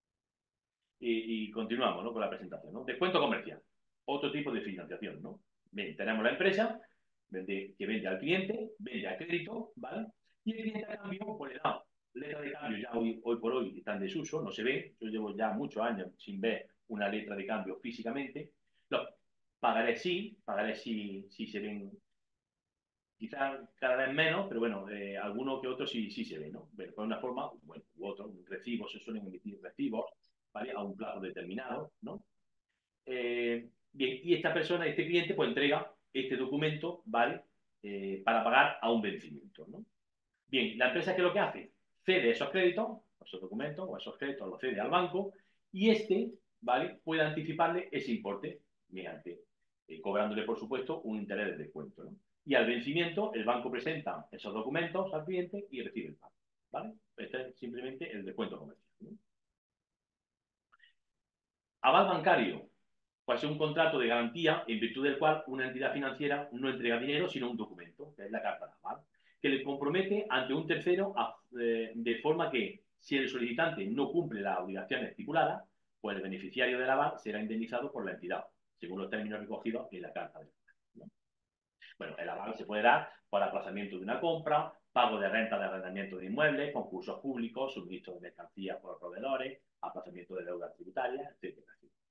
Y, y continuamos, ¿no?, con la presentación, ¿no? Descuento comercial, otro tipo de financiación, ¿no? Bien, tenemos la empresa vende, que vende al cliente, vende a crédito, ¿vale? Y el cliente a cambio, pues le da letra de cambio, ya hoy, hoy por hoy están en desuso, no se ven. Yo llevo ya muchos años sin ver una letra de cambio físicamente. Los pagaré sí, pagaré sí, sí se ven, quizás cada vez menos, pero bueno, eh, algunos que otros sí, sí se ven, ¿no? Pero por una forma, bueno, u otro, un recibo, se suelen emitir recibos, ¿vale? A un plazo determinado, ¿no? Eh, bien, y esta persona, este cliente, pues entrega este documento, ¿vale? Eh, para pagar a un vencimiento, ¿no? Bien, la empresa, ¿qué es lo que hace? Cede esos créditos, esos documentos o esos créditos los cede al banco, y este, ¿vale?, puede anticiparle ese importe mediante, eh, cobrándole, por supuesto, un interés de descuento, ¿no? Y al vencimiento, el banco presenta esos documentos al cliente y recibe el pago, ¿vale? Este es simplemente el descuento comercial, ¿no? Aval bancario. Puede ser un contrato de garantía en virtud del cual una entidad financiera no entrega dinero, sino un documento, que es la carta de aval, que le compromete ante un tercero a, eh, de forma que, si el solicitante no cumple las obligaciones estipuladas, pues el beneficiario del aval será indemnizado por la entidad, según los términos recogidos en la carta de aval, ¿no? Bueno, el aval se puede dar por aplazamiento de una compra, pago de renta de arrendamiento de inmuebles, concursos públicos, suministro de mercancías por proveedores, aplazamiento de deudas tributarias, etcétera.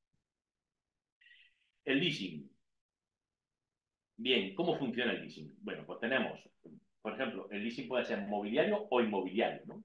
El leasing. Bien, ¿cómo funciona el leasing? Bueno, pues tenemos, por ejemplo, el leasing puede ser mobiliario o inmobiliario, ¿no?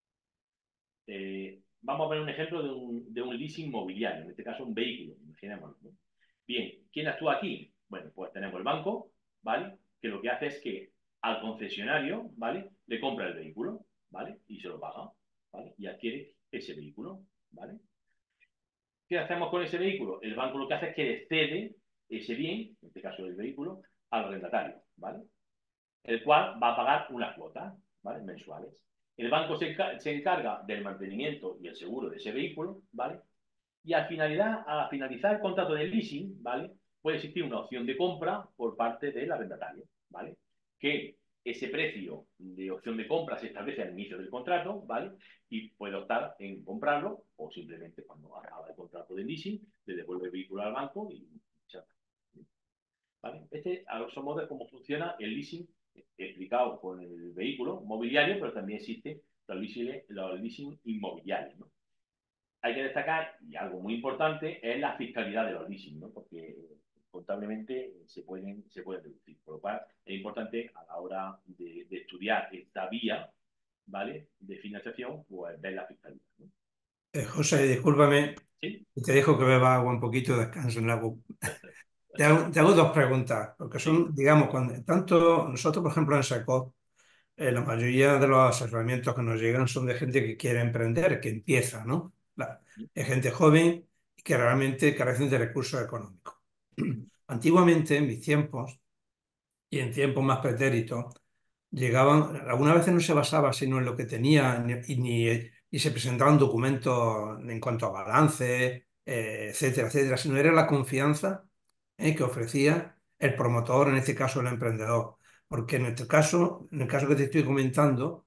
Eh, vamos a ver un ejemplo de un, de un leasing mobiliario, en este caso un vehículo, imaginémoslo, ¿no? Bien, ¿quién actúa aquí? Bueno, pues tenemos el banco, ¿vale?, que lo que hace es que al concesionario, ¿vale?, le compra el vehículo, ¿vale?, y se lo paga, ¿vale?, y adquiere ese vehículo, ¿vale? ¿Qué hacemos con ese vehículo? El banco lo que hace es que le cede ese bien, en este caso el vehículo, al arrendatario, ¿vale?, el cual va a pagar unas cuotas, ¿vale?, mensuales. El banco se, se encarga del mantenimiento y el seguro de ese vehículo, ¿vale? Y al, finalidad, al finalizar el contrato de leasing, ¿vale?, puede existir una opción de compra por parte del arrendatario, ¿vale?, que ese precio de opción de compra se establece al inicio del contrato, ¿vale?, y puede optar en comprarlo, o simplemente cuando acaba el contrato de leasing, le devuelve el vehículo al banco y ya está, ¿vale? Este, a grosso modo, es cómo funciona el leasing, explicado con el vehículo mobiliario, pero también existe los leasing, los leasing inmobiliarios, ¿no? Hay que destacar, y algo muy importante, es la fiscalidad de los leasing, ¿no?, porque contablemente se pueden, se pueden deducir. Por lo cual, es importante a la hora de, de estudiar esta vía, ¿vale?, de financiación, pues ver la fiscalidad, ¿no? Eh, José, discúlpame, ¿Sí? te dejo que beba agua un poquito, descanso en la boca. Te hago, te hago dos preguntas, porque Sí. son, digamos, cuando, tanto nosotros, por ejemplo, en SECO, eh, la mayoría de los asesoramientos que nos llegan son de gente que quiere emprender, que empieza, ¿no? La, es gente joven y que realmente carecen de recursos económicos. Antiguamente, en mis tiempos, y en tiempos más pretéritos, llegaban, algunas veces no se basaba sino en lo que tenía ni, y, ni, y se presentaban documentos en cuanto a balance, eh, etcétera, etcétera, sino era la confianza, eh, que ofrecía el promotor, en este caso el emprendedor. Porque en este caso, en el caso que te estoy comentando,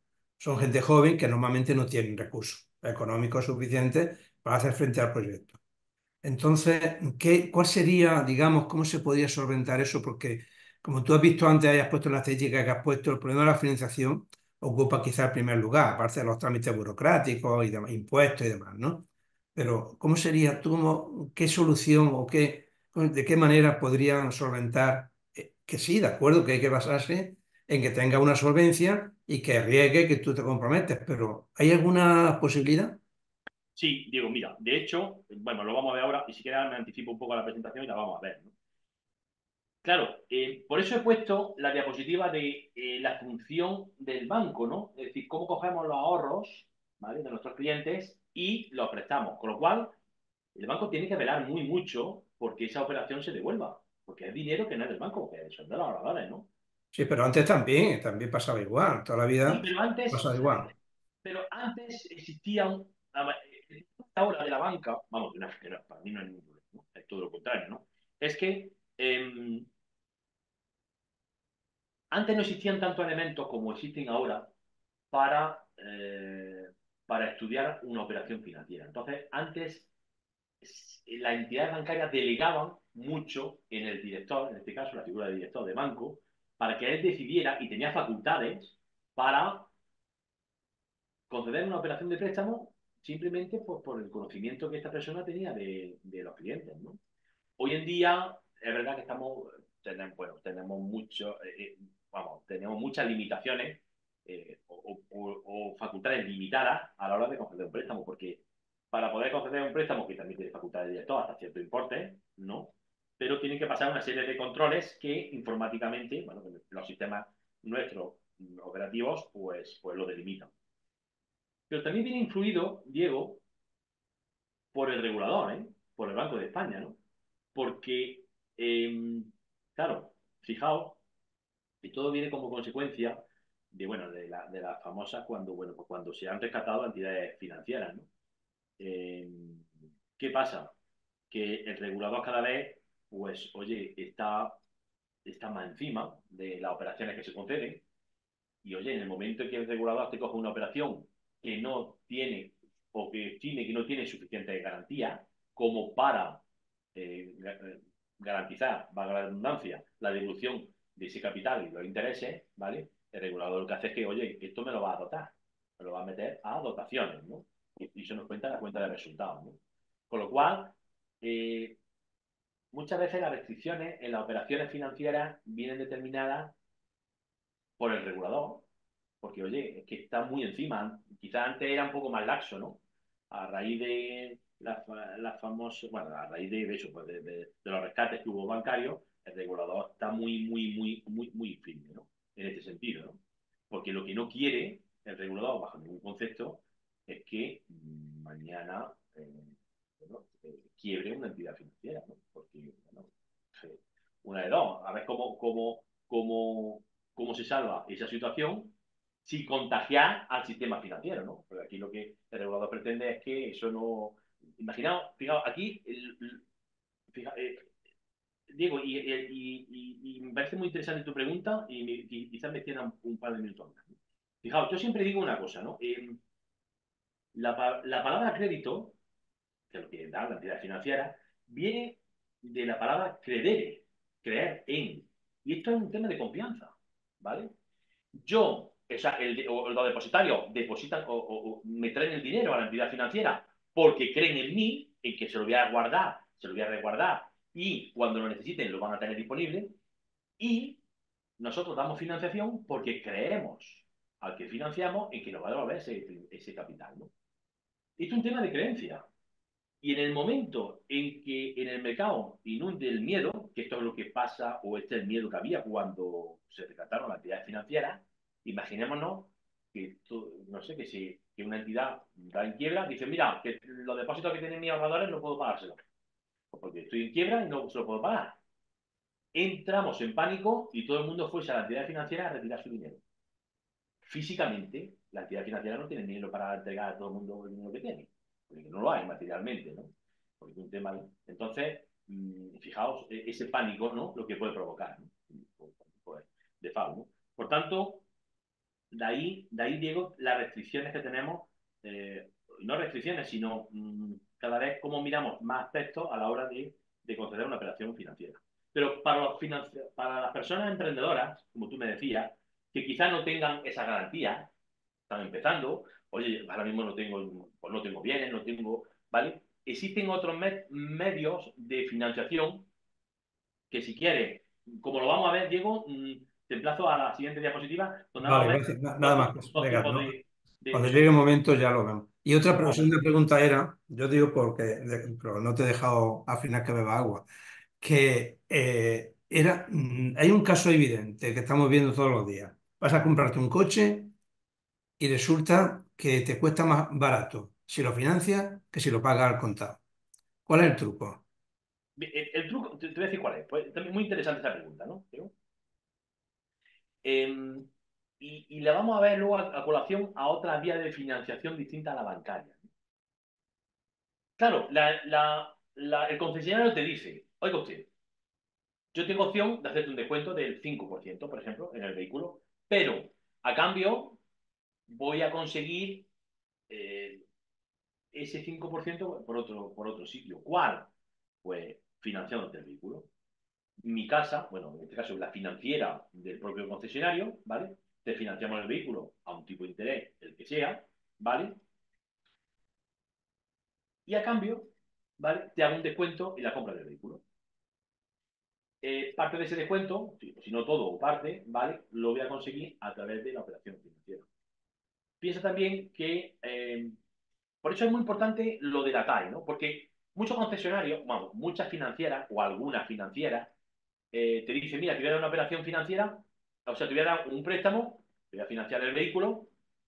son gente joven que normalmente no tienen recursos económicos suficientes para hacer frente al proyecto. Entonces, ¿qué, cuál sería, digamos, cómo se podría solventar eso? Porque, como tú has visto antes, hayas puesto en la estadística que has puesto, el problema de la financiación ocupa quizá el primer lugar, aparte de los trámites burocráticos y demás, impuestos y demás, ¿no? Pero, ¿cómo sería tú, cómo- qué solución o qué, de qué manera podrían solventar? eh, Que sí, de acuerdo, que hay que basarse en que tenga una solvencia y que riegue, que tú te comprometes, pero ¿hay alguna posibilidad? Sí, Diego, mira, de hecho, bueno, lo vamos a ver ahora y si quieres me anticipo un poco a la presentación y la vamos a ver, ¿no? Claro, eh, por eso he puesto la diapositiva de eh, la función del banco, ¿no? Es decir, cómo cogemos los ahorros, ¿vale?, de nuestros clientes y los prestamos. Con lo cual, el banco tiene que velar muy mucho porque esa operación se devuelva, porque es dinero que no es del banco, que son de los ahorradores, ¿no? Sí, pero antes también, también pasaba igual, toda la Sí, vida pero antes, pasaba igual. pero antes existían, ahora de la banca, vamos, no, no, para mí no hay ningún problema, ¿no? Es todo lo contrario, ¿no? Es que eh, antes no existían tantos elementos como existen ahora para, eh, para estudiar una operación financiera. Entonces, antes las entidades bancarias delegaban mucho en el director, en este caso la figura de director de banco, para que él decidiera y tenía facultades para conceder una operación de préstamo simplemente por, por el conocimiento que esta persona tenía de, de los clientes, ¿no? Hoy en día es verdad que estamos, tenemos, bueno, tenemos mucho, eh, eh, vamos, tenemos muchas limitaciones eh, o, o, o, facultades limitadas a la hora de conceder un préstamo, porque para poder conceder un préstamo, que también tiene facultades de director hasta cierto importe, ¿no? Pero tienen que pasar una serie de controles que informáticamente, bueno, los sistemas nuestros operativos, pues, pues lo delimitan. Pero también viene influido, Diego, por el regulador, ¿eh? Por el Banco de España, ¿no? Porque, eh, claro, fijaos, que todo viene como consecuencia de, bueno, de la, de las famosas cuando, bueno, pues cuando se han rescatado entidades financieras, ¿no? Eh, ¿Qué pasa? Que el regulador cada vez, pues, oye, está, está más encima de las operaciones que se conceden y, oye, en el momento en que el regulador te coge una operación que no tiene o que estime que no tiene suficiente garantía como para eh, garantizar, valga la redundancia, la devolución de ese capital y los intereses, ¿vale? El regulador lo que hace es que, oye, esto me lo va a dotar, me lo va a meter a dotaciones, ¿no? Y, y eso nos cuenta la cuenta de resultados, ¿no? Con lo cual, eh, muchas veces las restricciones en las operaciones financieras vienen determinadas por el regulador, porque, oye, es que está muy encima. Quizás antes era un poco más laxo, ¿no? A raíz de la, la famosa, bueno, a raíz de, de eso, pues de, de, de, los rescates que hubo bancarios, el regulador está muy, muy, muy, muy, muy firme, ¿no? En este sentido, ¿no? Porque lo que no quiere el regulador, bajo ningún concepto, es que mmm, mañana eh, bueno, eh, quiebre una entidad financiera, ¿no? Porque, bueno, eh, una de dos, a ver cómo, cómo, cómo, cómo se salva esa situación sin contagiar al sistema financiero, ¿no? Porque aquí lo que el regulador pretende es que eso no... Imaginaos, fijaos, aquí, el, el, fija, eh, Diego, y, y, y, y, me parece muy interesante tu pregunta y, me, y quizás me tiene un, un, par de minutos más. Fijaos, yo siempre digo una cosa, ¿no? Eh, la, la palabra crédito, que es lo que da la entidad financiera, viene de la palabra credere, creer en. Y esto es un tema de confianza, ¿vale? Yo, o sea, el, o, los depositarios depositan o, o, o, me traen el dinero a la entidad financiera porque creen en mí, en que se lo voy a guardar, se lo voy a resguardar y cuando lo necesiten lo van a tener disponible. Y nosotros damos financiación porque creemos al que financiamos en que nos va a devolver ese, ese capital, ¿no? Esto es un tema de creencia. Y en el momento en que en el mercado inunde el miedo, que esto es lo que pasa, o este es el miedo que había cuando se rescataron las entidades financieras, imaginémonos que, no sé, que si que una entidad da en quiebra, dice, mira, que los depósitos que tienen mis ahorradores no puedo pagárselos, porque estoy en quiebra y no se lo puedo pagar. Entramos en pánico y todo el mundo fuese a la entidad financiera a retirar su dinero. Físicamente, la entidad financiera no tiene dinero para entregar a todo el mundo el dinero que tiene, porque no lo hay materialmente, ¿no? Porque es un tema. Entonces, mmm, fijaos, ese pánico, ¿no? Lo que puede provocar, ¿no? Pues, de FAO, ¿no? Por tanto, de ahí, de ahí, Diego, las restricciones que tenemos, eh, no restricciones, sino mmm, cada vez cómo miramos más aspectos a la hora de, de conceder una operación financiera. Pero para, los para las personas emprendedoras, como tú me decías, que quizás no tengan esa garantía, están empezando, oye, ahora mismo no tengo, pues no tengo bienes, no tengo, ¿vale? Existen otros me medios de financiación que si quieres, como lo vamos a ver, Diego, mmm, te emplazo a la siguiente diapositiva, donde vamos Vale, a ver gracias. Na- Nada dos, más. Pues, dos venga, tipos ¿no? de, de, Cuando de llegue el financiación. momento ya lo vemos. Y otra pre- Vale. segunda pregunta era, yo digo porque, de- pero no te he dejado al final que beba agua, que eh, era, mm, hay un caso evidente que estamos viendo todos los días. Vas a comprarte un coche y resulta que te cuesta más barato si lo financias que si lo pagas al contado. ¿Cuál es el truco? El, el truco, te, te, voy a decir cuál es. Pues, también muy interesante esa pregunta, ¿no? Eh, y, y la vamos a ver luego a, a colación a otra vía de financiación distinta a la bancaria. Claro, la, la, la, el concesionario te dice, oiga usted, yo tengo opción de hacerte un descuento del cinco por ciento, por ejemplo, en el vehículo, pero a cambio voy a conseguir eh, ese cinco por ciento por otro, por otro sitio. ¿Cuál? Pues financiándote el vehículo. Mi casa, bueno, en este caso la financiera del propio concesionario, ¿vale? Te financiamos el vehículo a un tipo de interés, el que sea, ¿vale? Y a cambio, ¿vale? Te hago un descuento en la compra del vehículo. Eh, parte de ese descuento, si, si no todo o parte, ¿vale? Lo voy a conseguir a través de la operación financiera. Piensa también que, eh, por eso es muy importante lo de la T A E, ¿no? Porque muchos concesionarios, vamos, muchas financieras o algunas financieras, eh, te dicen, mira, te voy a dar una operación financiera, o sea, te voy a dar un préstamo, te voy a financiar el vehículo,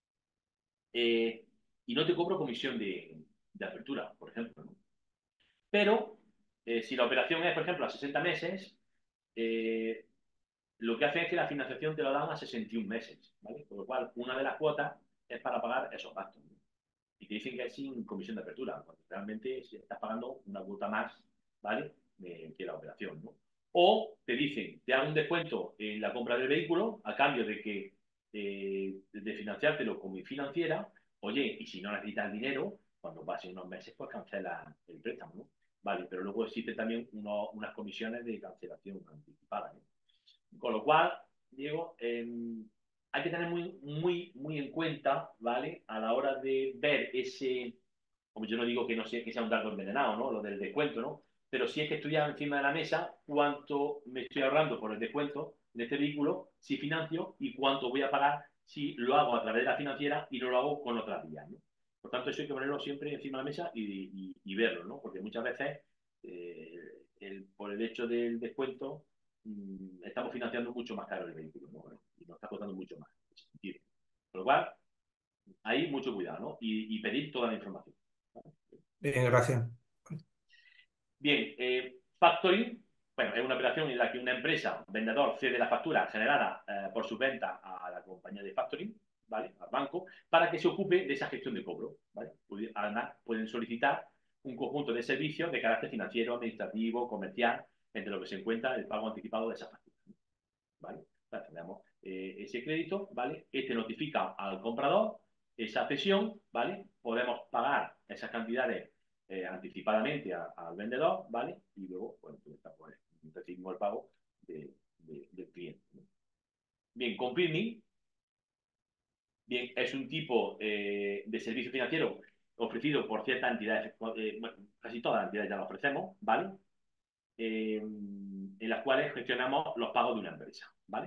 eh, y no te cobro comisión de, de apertura, por ejemplo, ¿no? Pero eh, si la operación es, por ejemplo, a sesenta meses, eh, lo que hace es que la financiación te lo dan a sesenta y un meses, ¿vale? Por lo cual, una de las cuotas es para pagar esos gastos, ¿no? Y te dicen que es sin comisión de apertura, cuando realmente estás pagando una cuota más, ¿vale? De, que la operación, ¿no? O te dicen, te hago un descuento en la compra del vehículo a cambio de que eh, de financiártelo con mi financiera, oye, y si no necesitas el dinero, cuando pasen unos meses, pues cancela el préstamo, ¿no? Vale, pero luego existe también uno, unas comisiones de cancelación anticipada, ¿no? Con lo cual, Diego, eh, hay que tener muy, muy, muy en cuenta, ¿vale? A la hora de ver ese, como yo no digo que no sea, que sea un dardo envenenado, ¿no? Lo del descuento, ¿no? Pero sí es que estudiar encima de la mesa cuánto me estoy ahorrando por el descuento de este vehículo, si financio, y cuánto voy a pagar si lo hago a través de la financiera y no lo hago con otras vías, ¿no? Por tanto, eso hay que ponerlo siempre encima de la mesa y, y, y verlo, ¿no? Porque muchas veces, eh, el, por el hecho del descuento, mmm, estamos financiando mucho más caro el vehículo, ¿no? Y nos está costando mucho más. En ese sentido. Por lo cual, ahí mucho cuidado, ¿no? Y, y pedir toda la información. ¿Vale? Bien, gracias. Bien, eh, factoring, bueno, es una operación en la que una empresa, vendedor, cede la factura generada eh, por su venta a la compañía de factoring, ¿vale? Al banco, para que se ocupe de esa gestión de cobro, ¿vale? Además, pueden solicitar un conjunto de servicios de carácter financiero, administrativo, comercial, entre lo que se encuentra el pago anticipado de esa factura, ¿vale? O sea, tenemos eh, ese crédito, ¿vale? Este notifica al comprador esa cesión, ¿vale? Podemos pagar esas cantidades eh, anticipadamente a, al vendedor, ¿vale? Y luego, bueno, pues, pues, recibimos el pago de, de, del cliente, ¿no? Bien, Confirming, bien, es un tipo eh, de servicio financiero ofrecido por ciertas entidades, eh, bueno, casi todas las entidades ya lo ofrecemos, ¿vale? Eh, en las cuales gestionamos los pagos de una empresa, ¿vale?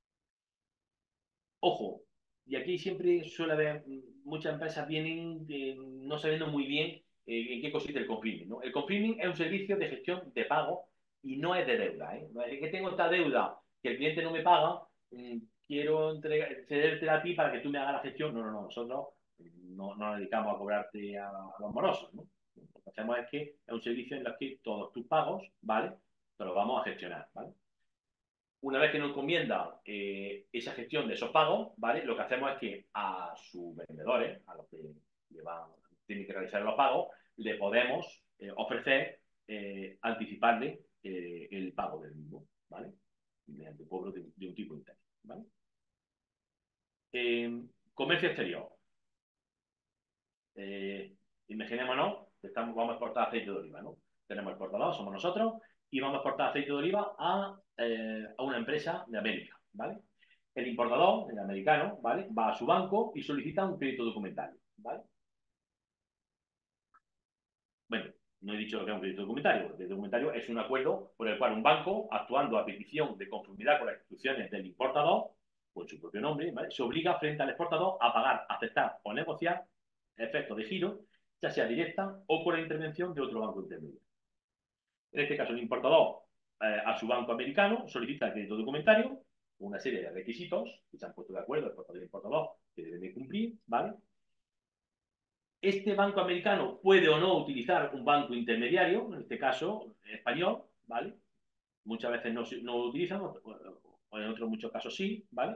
Ojo, y aquí siempre suele haber, muchas empresas vienen eh, no sabiendo muy bien eh, en qué consiste el confirming, ¿no? El confirming es un servicio de gestión de pago y no es de deuda, ¿eh? No es que tengo esta deuda que el cliente no me paga, mmm, quiero entregar, cederte a ti para que tú me hagas la gestión. No, no, no, nosotros no, no nos dedicamos a cobrarte a, a los morosos, ¿no? Lo que hacemos es que es un servicio en el que todos tus pagos, ¿vale? Te los vamos a gestionar, ¿vale? Una vez que nos encomienda eh, esa gestión de esos pagos, ¿vale? Lo que hacemos es que a sus vendedores, a los que llevan, tienen que realizar los pagos, le podemos eh, ofrecer eh, anticiparle eh, el pago del mismo, ¿vale? Mediante cobro de, de un tipo de interés, ¿vale? Eh, comercio exterior. Eh, imaginémonos que estamos, vamos a exportar aceite de oliva, ¿no? Tenemos exportador, somos nosotros, y vamos a exportar aceite de oliva a, eh, a una empresa de América, ¿vale? El importador, el americano, ¿vale? Va a su banco y solicita un crédito documentario, ¿vale? Bueno, no he dicho lo que es un crédito documentario. El crédito documentario es un acuerdo por el cual un banco, actuando a petición de conformidad con las instrucciones del importador, por su propio nombre, ¿vale? Se obliga frente al exportador a pagar, aceptar o negociar efectos de giro, ya sea directa o por la intervención de otro banco intermedio. En este caso, el importador eh, a su banco americano solicita el crédito documentario, una serie de requisitos que se han puesto de acuerdo el exportador y el importador que deben de cumplir, ¿vale? Este banco americano puede o no utilizar un banco intermediario, en este caso español, ¿vale? Muchas veces no, no lo utilizan, o en otros muchos casos sí, ¿vale?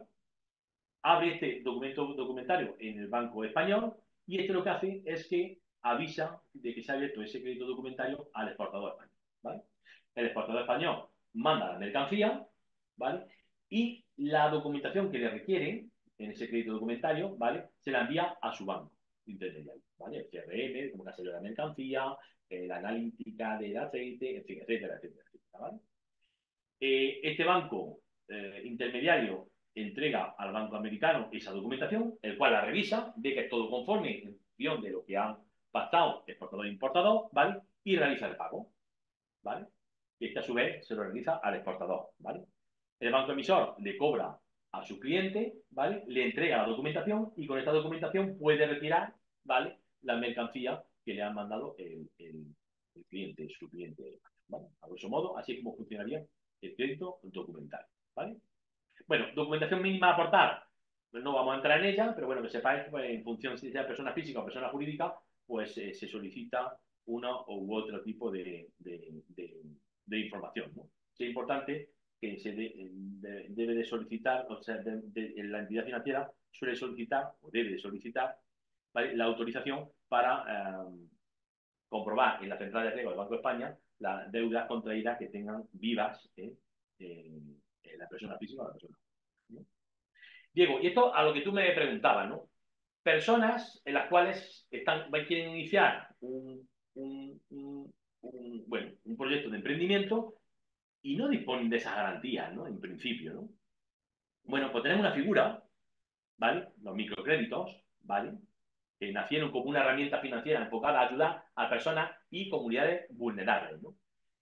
Abre este documento documentario en el banco español y esto lo que hace es que avisa de que se ha abierto ese crédito documentario al exportador español, ¿vale? El exportador español manda la mercancía, ¿vale? Y la documentación que le requieren en ese crédito documentario, ¿vale? Se la envía a su banco intermediario, ¿vale? El C R M, como que salió la mercancía, eh, la analítica del aceite, en fin, etcétera, etcétera, etcétera, ¿vale? Eh, este banco eh, intermediario entrega al banco americano esa documentación, el cual la revisa, ve que es todo conforme en función de lo que han pactado exportador e importador, ¿vale? Y realiza el pago, ¿vale? Y este a su vez se lo realiza al exportador, ¿vale? El banco emisor le cobra a su cliente, ¿vale? Le entrega la documentación y con esta documentación puede retirar, ¿vale? La mercancía que le han mandado el, el, el cliente, su cliente, ¿vale? A grosso modo, así es como funcionaría el crédito documental, ¿vale? Bueno, documentación mínima a aportar, pues no vamos a entrar en ella, pero bueno, que sepáis que pues, en función si sea persona física o persona jurídica, pues eh, se solicita uno u otro tipo de, de, de, de información, ¿no? Es importante que se de, de, debe de solicitar, o sea, de, de, la entidad financiera suele solicitar, o debe de solicitar, ¿vale? La autorización para eh, comprobar en la central de riesgo del Banco de España las deudas contraídas que tengan vivas ¿eh? en, en la persona física o la persona. ¿No? Diego, y esto a lo que tú me preguntabas, ¿no? Personas en las cuales están, quieren iniciar un, un, un, un, bueno, un proyecto de emprendimiento y no disponen de esas garantías, ¿no? En principio, ¿no? Bueno, pues tenemos una figura, ¿vale? Los microcréditos, ¿vale? Que nacieron como una herramienta financiera enfocada a ayudar a personas y comunidades vulnerables, ¿no?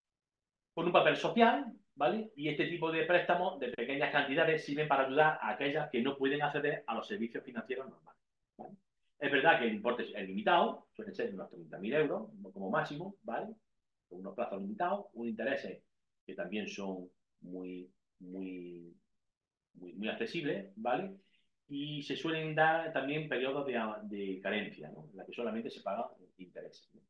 Con un papel social, ¿vale? Y este tipo de préstamos de pequeñas cantidades sirven para ayudar a aquellas que no pueden acceder a los servicios financieros normales, ¿vale? Es verdad que el importe es limitado, suelen ser unos treinta mil euros como máximo, ¿vale? Con unos plazos limitados, unos intereses que también son muy, muy, muy, muy accesibles, ¿vale? Y se suelen dar también periodos de, de carencia, ¿no? En la que solamente se pagan intereses, ¿no?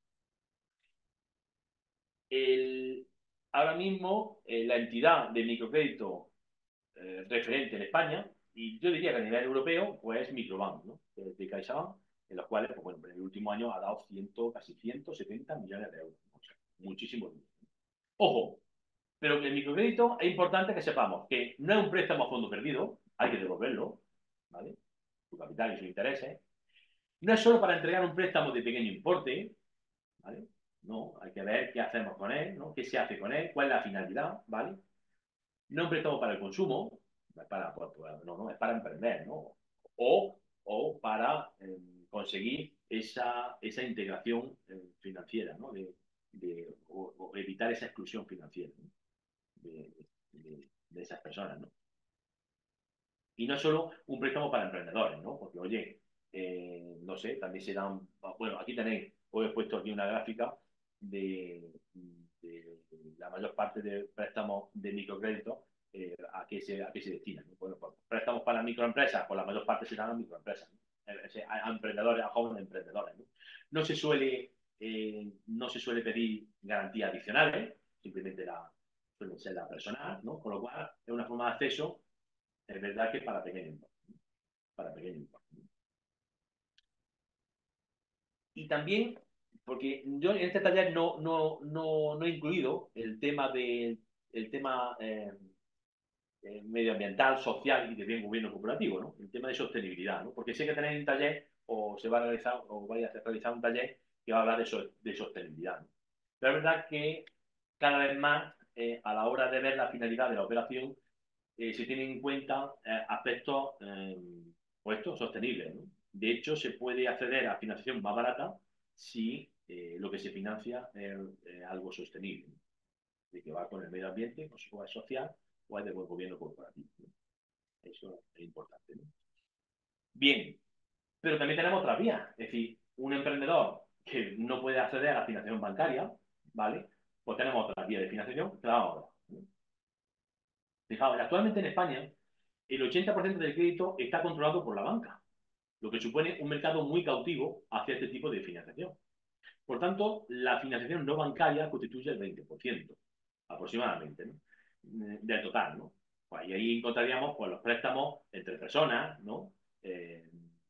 El, ahora mismo eh, la entidad de microcrédito eh, referente en España, y yo diría que a nivel europeo, pues es Microbank, ¿no? De, de CaixaBank, en los cuales, pues bueno, en el último año ha dado cien, casi ciento setenta millones de euros. O sea, muchísimo dinero. Ojo, pero que el microcrédito es importante que sepamos que no es un préstamo a fondo perdido, hay que devolverlo, ¿vale? Su capital y sus intereses. No es solo para entregar un préstamo de pequeño importe, ¿vale? No, hay que ver qué hacemos con él, ¿no? Qué se hace con él, cuál es la finalidad, ¿vale? No es un préstamo para el consumo, no es para, no, no, es para emprender, ¿no? O, o para eh, conseguir esa, esa integración eh, financiera, ¿no? De, de, o, o evitar esa exclusión financiera, ¿no? de, de, de esas personas, ¿no? Y no solo un préstamo para emprendedores, ¿no? Porque, oye, eh, no sé, también se dan, bueno, aquí tenéis, os he puesto aquí una gráfica de, de la mayor parte de préstamos de microcrédito, eh, a, qué se, a qué se destinan, ¿no? Bueno, pues, préstamos para microempresas, por la mayor parte se dan a microempresas, ¿no? A, a emprendedores, a jóvenes emprendedores, ¿no? No se suele, eh, no se suele pedir garantías adicionales, simplemente la, suele ser la personal, ¿no? Con lo cual es una forma de acceso, es verdad que para pequeño importe, para pequeño importe. Y también, porque yo en este taller no, no, no, no he incluido el tema de el tema eh, medioambiental, social y de bien gobierno corporativo, ¿no? El tema de sostenibilidad, ¿no? Porque sé que tenéis un taller o se va a realizar o vais a realizar un taller que va a hablar de, so, de sostenibilidad, ¿no? Pero es verdad que cada vez más eh, a la hora de ver la finalidad de la operación eh, se tienen en cuenta eh, aspectos eh, pues esto, sostenibles, ¿no? De hecho, se puede acceder a financiación más barata si eh, lo que se financia es eh, algo sostenible, ¿no? De que va con el medio ambiente, o es social, o es de buen gobierno corporativo, ¿no? Eso es importante, ¿no? Bien, pero también tenemos otra vía. Es decir, un emprendedor que no puede acceder a la financiación bancaria, ¿vale? Pues tenemos otra vía de financiación que la vamos a ver, ¿no? Fijaos, actualmente en España el ochenta por ciento del crédito está controlado por la banca, lo que supone un mercado muy cautivo hacia este tipo de financiación. Por tanto, la financiación no bancaria constituye el veinte por ciento aproximadamente, ¿no? Del total, ¿no? Pues, y ahí encontraríamos pues, los préstamos entre personas, ¿no? Eh,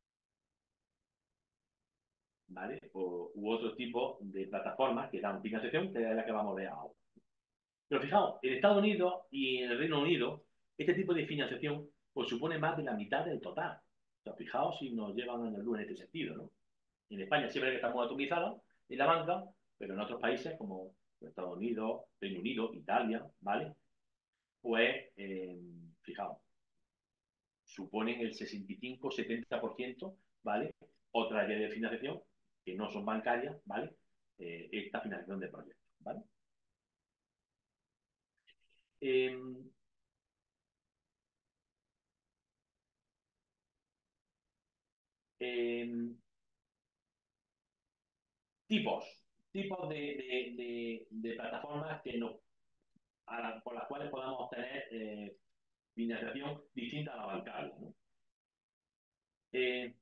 ¿Vale? O, u otro tipo de plataformas que dan financiación, que es la que vamos a ver ahora. Pero fijaos, en Estados Unidos y en el Reino Unido, este tipo de financiación pues, supone más de la mitad del total. O sea, fijaos si nos llevan en el luz en este sentido, ¿no? En España siempre que está muy atomizada en la banca, pero en otros países como Estados Unidos, Reino Unido, Italia, ¿vale? Pues, eh, fijaos, suponen el sesenta y cinco setenta por ciento, ¿vale? Otra área de financiación que no son bancarias, ¿vale? Eh, esta financiación de proyectos, ¿vale? Eh, eh, tipos, tipos de, de, de, de plataformas que no, a la, por las cuales podamos obtener eh, financiación distinta a la bancaria, ¿no? Eh,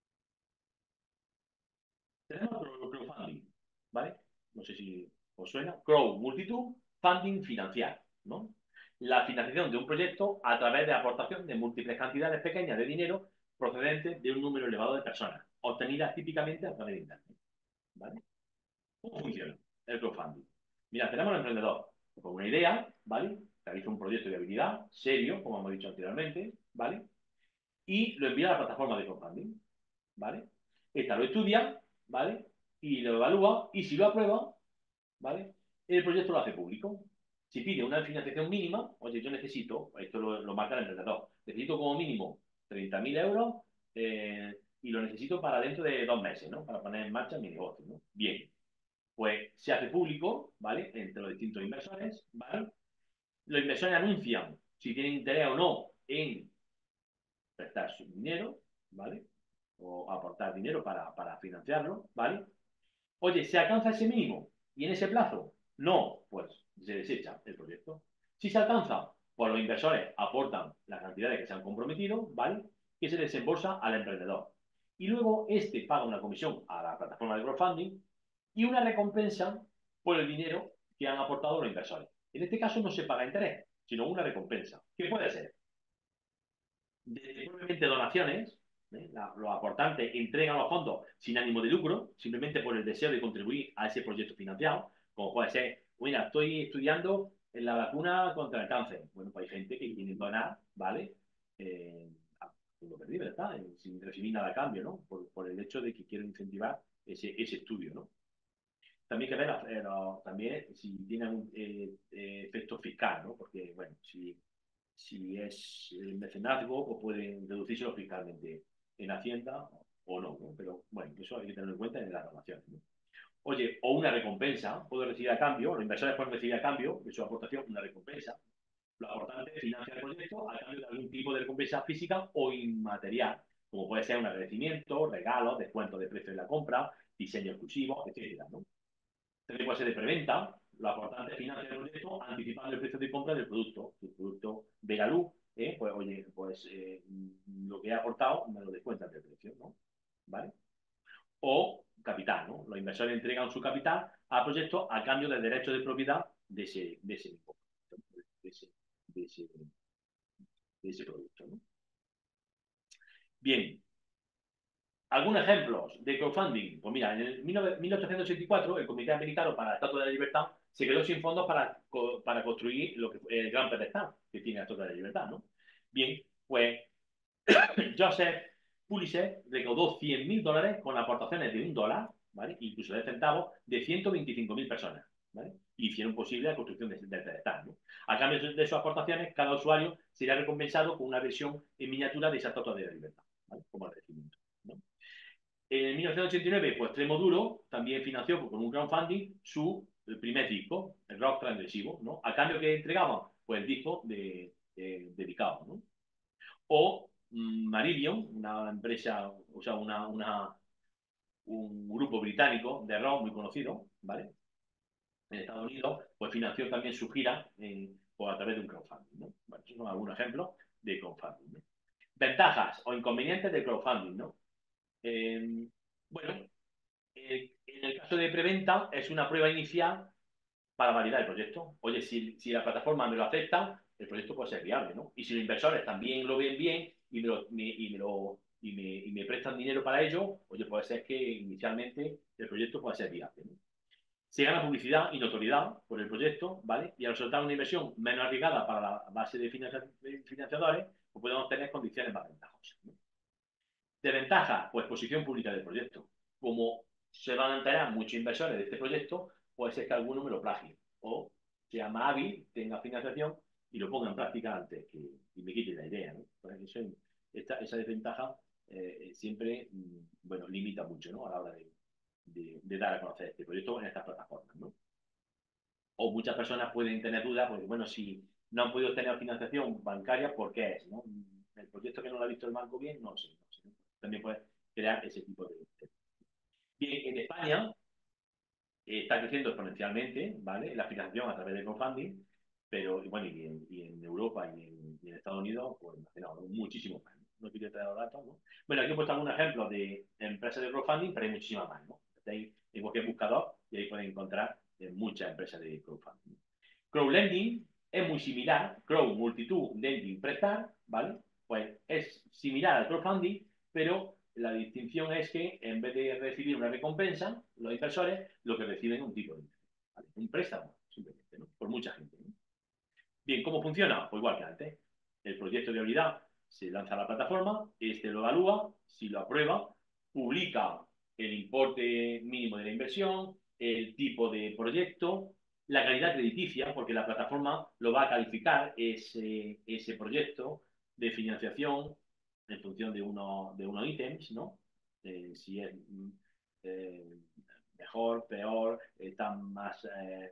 tenemos el crowdfunding, ¿vale? No sé si os suena. Crow, multitud, funding, financiar, ¿no? La financiación de un proyecto a través de aportación de múltiples cantidades pequeñas de dinero procedentes de un número elevado de personas, obtenidas típicamente a través de Internet, ¿vale? ¿Cómo funciona el crowdfunding? Mira, tenemos al emprendedor con una idea, ¿vale? Realiza un proyecto de habilidad serio, como hemos dicho anteriormente, ¿vale? Y lo envía a la plataforma de crowdfunding, ¿vale? Esta lo estudia, ¿vale? Y lo evalúa, y si lo aprueba, ¿vale? El proyecto lo hace público. Si pide una financiación mínima, oye, yo necesito, esto lo, lo marca el emprendedor, necesito como mínimo treinta mil euros eh, y lo necesito para dentro de dos meses, ¿no? Para poner en marcha mi negocio, ¿no? Bien, pues se hace público, ¿vale? Entre los distintos inversores, ¿vale? Los inversores anuncian si tienen interés o no en prestar su dinero, ¿vale? O aportar dinero para, para financiarlo, ¿vale? Oye, ¿se alcanza ese mínimo? ¿Y en ese plazo? No, pues se desecha el proyecto. Si se alcanza, pues los inversores aportan las cantidades que se han comprometido, ¿vale? Que se desembolsa al emprendedor. Y luego este paga una comisión a la plataforma de crowdfunding y una recompensa por el dinero que han aportado los inversores. En este caso no se paga interés, sino una recompensa. ¿Qué puede ser? Desde probablemente donaciones, ¿eh? La, los aportantes entregan los fondos sin ánimo de lucro, simplemente por el deseo de contribuir a ese proyecto financiado, como puede ser, mira, estoy estudiando en la vacuna contra el cáncer. Bueno, pues hay gente que quiere donar, ¿vale? Eh, a fondo perdido, ¿está? Eh, sin recibir nada a cambio, ¿no? Por, por el hecho de que quieren incentivar ese, ese estudio, ¿no? También hay que ver eh, no, también si tienen eh, eh, efecto fiscal, ¿no? Porque, bueno, si si es el mecenazgo, pues pueden deducírselo fiscalmente en Hacienda o no, ¿no? Pero bueno, eso hay que tenerlo en cuenta en las donaciones, ¿no? Oye, o una recompensa, puedo recibir a cambio, los inversores pueden recibir a cambio de su aportación una recompensa. Los aportantes financian el proyecto a cambio de algún tipo de recompensa física o inmaterial, como puede ser un agradecimiento, regalos, descuento de precio de la compra, diseño exclusivo, etcétera, ¿no? También puede ser de preventa. Los aportantes financian el proyecto anticipando el precio de compra del producto. Si el producto ve la luz, ¿eh? Pues oye, pues eh, lo que he aportado me lo descuentan del precio, ¿no? ¿Vale? O capital, ¿no? Los inversores entregan su capital al proyecto a cambio del derecho de propiedad de ese, de ese, de ese, de ese, de ese producto, ¿no? Bien, algunos ejemplos de crowdfunding. Pues mira, en el mil ochocientos ochenta y cuatro el Comité Americano para la Estatua de la Libertad se quedó sin fondos para, para construir lo que el gran pedestal que tiene la Estatua de la Libertad, ¿no? Bien, pues Joseph Pulitzer recaudó cien mil dólares con aportaciones de un dólar, ¿vale? Incluso de centavos, de ciento veinticinco mil personas, ¿vale? Y hicieron posible la construcción del de pedestal, ¿no? A cambio de sus aportaciones, cada usuario sería recompensado con una versión en miniatura de esa Estatua de la Libertad, ¿vale? Como agradecimiento, ¿no? En mil novecientos ochenta y nueve, pues Tremoduro también financió con un crowdfunding su primer disco, el rock transgresivo, ¿no? A cambio que entregaban, pues el disco de, de, dedicado, ¿no? O mmm, Marillion, una empresa, o sea, una, una, un grupo británico de rock muy conocido, ¿vale? En Estados Unidos, pues financió también su gira en, pues, a través de un crowdfunding, ¿no? Bueno, esos son algunos ejemplos de crowdfunding, ¿no? Ventajas o inconvenientes del crowdfunding, ¿no? Eh, bueno, eh, en el caso de preventa es una prueba inicial para validar el proyecto. Oye, si, si la plataforma me lo acepta, el proyecto puede ser viable, ¿no? Y si los inversores también lo ven bien y me, lo, me, y me, lo, y me, y me prestan dinero para ello, oye, puede ser que inicialmente el proyecto pueda ser viable, ¿no? Se gana publicidad y notoriedad por el proyecto, ¿vale? Y al soltar una inversión menos arriesgada para la base de financiadores, pues podemos tener condiciones más ventajosas, ¿no? Desventaja, pues posición pública del proyecto. Como se van a enterar muchos inversores de este proyecto, puede ser que alguno me lo plagie o sea más hábil, tenga financiación y lo ponga en práctica antes que, y me quite la idea, ¿no? Pues eso, esta, esa desventaja eh, siempre, bueno, limita mucho, ¿no? A la hora de, de, de dar a conocer este proyecto en estas plataformas, ¿no? O muchas personas pueden tener dudas, porque bueno, si no han podido tener financiación bancaria, ¿por qué es? ¿No? El proyecto que no lo ha visto el banco bien, no sé. No sé. También puede crear ese tipo de... Bien, en España eh, está creciendo exponencialmente, ¿vale? La financiación a través de crowdfunding, pero bueno, y en, y en Europa y en, y en, Estados Unidos, pues no, muchísimo más. No quiero traer los datos, ¿no? Bueno, aquí he puesto algún ejemplo de empresas de crowdfunding, pero hay muchísimas más, ¿no? Ahí, en cualquier buscador y ahí pueden encontrar eh, muchas empresas de crowdfunding. Crowdlending es muy similar, crowd, multitud, lending, prestar, ¿vale? Pues es similar al crowdfunding, pero la distinción es que en vez de recibir una recompensa, los inversores lo que reciben es un tipo de interés, ¿vale? Un préstamo, simplemente, ¿no? Por mucha gente, ¿no? Bien, ¿cómo funciona? Pues igual que antes. El proyecto de habilidad se lanza a la plataforma, este lo evalúa, si lo aprueba, publica el importe mínimo de la inversión, el tipo de proyecto, la calidad crediticia, porque la plataforma lo va a calificar ese, ese proyecto de financiación en función de unos de uno ítems, ¿no? Eh, si es eh, mejor, peor, está más, eh,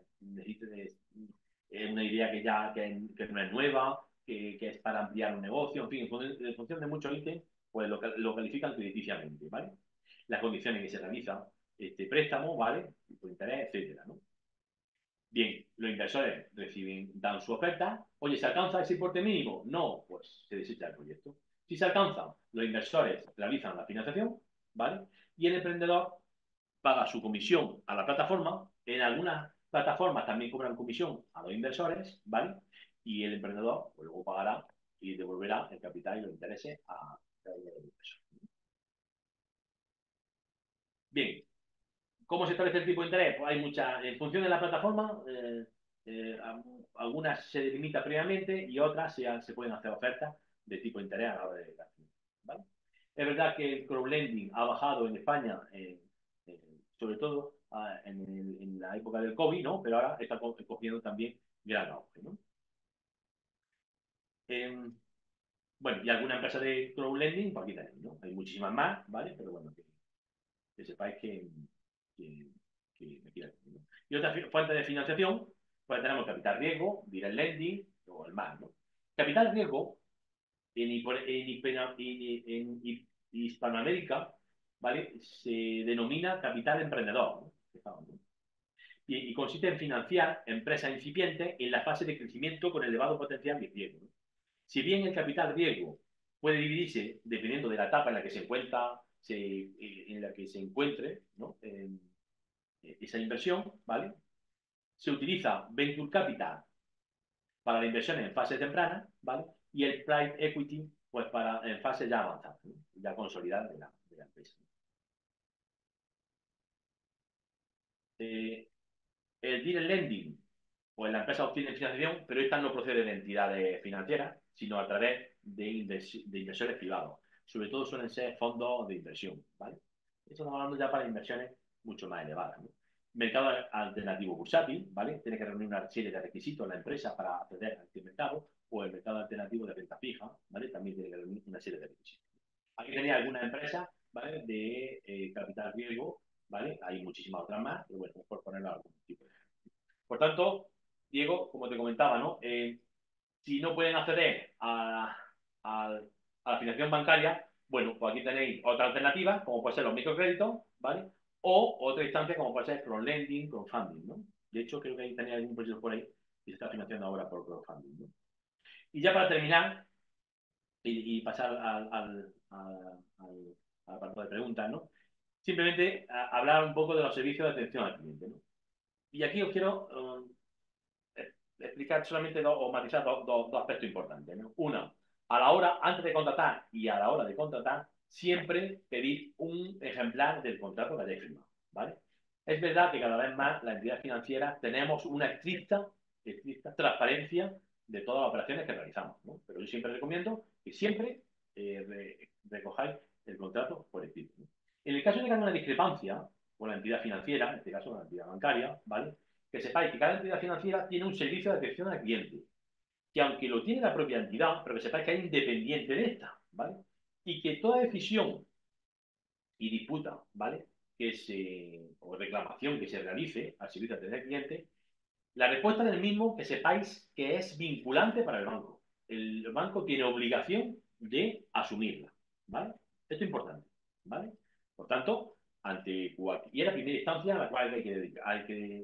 es una idea que ya que, que no es nueva, que, que, es para ampliar un negocio, en fin, en función, en función de muchos ítems, pues lo, lo califican crediticiamente, ¿vale? Las condiciones en que se realiza este préstamo, ¿vale? Por interés, etcétera, ¿no? Bien, los inversores reciben, dan su oferta. Oye, ¿se alcanza ese importe mínimo? No, pues se desecha el proyecto. Si se alcanza, los inversores realizan la financiación, ¿vale? Y el emprendedor paga su comisión a la plataforma. En algunas plataformas también cobran comisión a los inversores, ¿vale? Y el emprendedor pues, luego pagará y devolverá el capital y los intereses a cada uno de los inversores. Bien, ¿cómo se establece el tipo de interés? Pues hay muchas, en función de la plataforma, eh, eh, algunas se delimita previamente y otras se, se pueden hacer ofertas de tipo de interés a la hora de la financiación, ¿vale? Es verdad que el crowdlending ha bajado en España, eh, eh, sobre todo ah, en, el, en, la época del COVID, ¿no? Pero ahora está cogiendo también gran auge, ¿no? Eh, bueno, y alguna empresa de crowdlending, pues aquí tenéis, ¿no? Hay muchísimas más, ¿vale? Pero bueno, que, que sepáis que, que, que me quiero, ¿no? Y otra fuente de financiación, pues tenemos capital riesgo, direct lending o el más, ¿no? Capital riesgo en, en, en, en Hispanoamérica, ¿vale? Se denomina capital emprendedor, ¿no? Y, y, consiste en financiar empresas incipientes en la fase de crecimiento con elevado potencial de riesgo, ¿no? Si bien el capital riesgo puede dividirse dependiendo de la etapa en la que se encuentra, se, en la que se encuentre, ¿no? Eh, esa inversión, ¿vale? Se utiliza Venture Capital para la inversión en fase temprana, ¿vale? Y el Private Equity, pues para en fase ya avanzada, ¿no? Ya consolidada de la, de la empresa. Eh, El direct lending, pues la empresa obtiene financiación, pero esta no procede de entidades financieras, sino a través de, invers de inversores privados. Sobre todo suelen ser fondos de inversión, ¿vale? Estamos hablando ya para inversiones mucho más elevadas, ¿no? Mercado alternativo bursátil, ¿vale? Tiene que reunir una serie de requisitos la empresa para acceder a este mercado, o el mercado alternativo de renta fija, ¿vale? También tiene que reunir una serie de requisitos. Aquí tenía algunas empresas, ¿vale? De eh, capital riesgo, ¿vale? Hay muchísimas otras más, pero bueno, por ponerlo algún tipo de ejemplo. Por tanto, Diego, como te comentaba, ¿no? Eh, si no pueden acceder a, a, a la financiación bancaria, bueno, pues aquí tenéis otra alternativa, como puede ser los microcréditos, ¿vale? O otra instancia como puede ser crowdlending, crowdfunding, ¿no? De hecho, creo que ahí tenéis algún proyecto por ahí que se está financiando ahora por crowdfunding, ¿no? Y ya para terminar y, y pasar al, al, al, al, al apartado de preguntas, ¿no? Simplemente a, hablar un poco de los servicios de atención al cliente, ¿no? Y aquí os quiero um, explicar solamente dos, o matizar dos, dos, dos aspectos importantes, ¿no? Una, a la hora, antes de contratar y a la hora de contratar, siempre pedir un ejemplar del contrato que hayáis firmado, ¿vale? Es verdad que cada vez más la entidad financiera tenemos una estricta, estricta transparencia de todas las operaciones que realizamos, ¿no? Pero yo siempre recomiendo que siempre eh, re, recojáis el contrato por escrito, ¿no? En el caso de que haya una discrepancia con la entidad financiera, en este caso la entidad bancaria, ¿vale? Que sepáis que cada entidad financiera tiene un servicio de atención al cliente, que aunque lo tiene la propia entidad, pero que sepáis que es independiente de esta, ¿vale? Y que toda decisión y disputa, ¿vale? Que se, o reclamación que se realice al servicio de atención al cliente, la respuesta del mismo que sepáis que es vinculante para el banco. El banco tiene obligación de asumirla, ¿vale? Esto es importante, ¿vale? Por tanto, ante cualquier primera instancia a la cual hay que, hay que,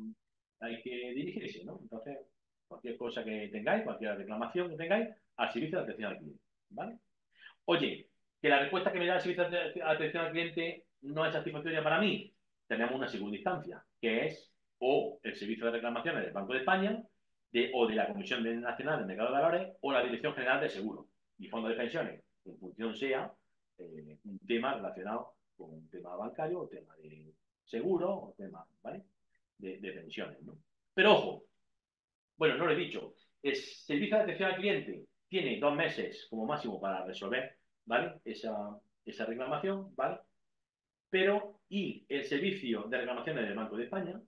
hay que dirigirse, ¿no? Entonces, cualquier cosa que tengáis, cualquier reclamación que tengáis, al servicio de atención al cliente, ¿vale? Oye, que la respuesta que me da el servicio de atención al cliente no es satisfactoria para mí. Tenemos una segunda instancia, que es o el servicio de reclamaciones del Banco de España, de, o de la Comisión Nacional del Mercado de Valores, o la Dirección General de Seguros y Fondos de Pensiones, en función sea eh, un tema relacionado con un tema bancario, o tema de seguro, o tema, ¿vale? De, de pensiones, ¿no? Pero ojo, bueno, no lo he dicho, el servicio de atención al cliente tiene dos meses como máximo para resolver, ¿vale? Esa, esa reclamación, ¿vale? Pero, y el servicio de reclamaciones del Banco de España,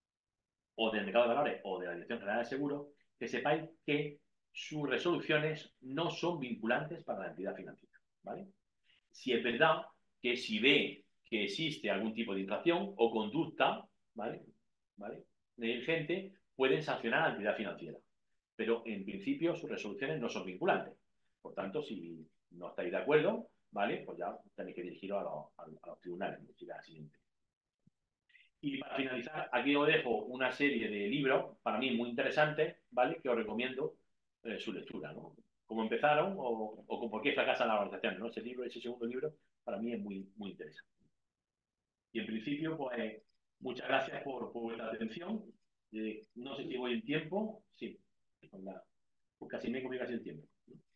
o del Mercado de Valores, o de la Dirección General de Seguros, que sepáis que sus resoluciones no son vinculantes para la entidad financiera, ¿vale? Si es verdad que si ve que existe algún tipo de infracción o conducta, ¿vale? ¿Vale? Negligente, pueden sancionar a la entidad financiera. Pero en principio sus resoluciones no son vinculantes. Por tanto, si no estáis de acuerdo, ¿vale? Pues ya tenéis que dirigiros a los, a, a los tribunales, la siguiente. Y para finalizar, aquí os dejo una serie de libros, para mí muy interesantes, ¿vale? Que os recomiendo eh, su lectura, ¿no? Cómo empezaron o, o por qué fracasa la organización, ¿no? Ese libro, ese segundo libro, para mí es muy, muy interesante. Y en principio, pues, muchas gracias por, por vuestra atención. Eh, no sé si voy en tiempo. Sí, con la, pues casi me comí casi el tiempo.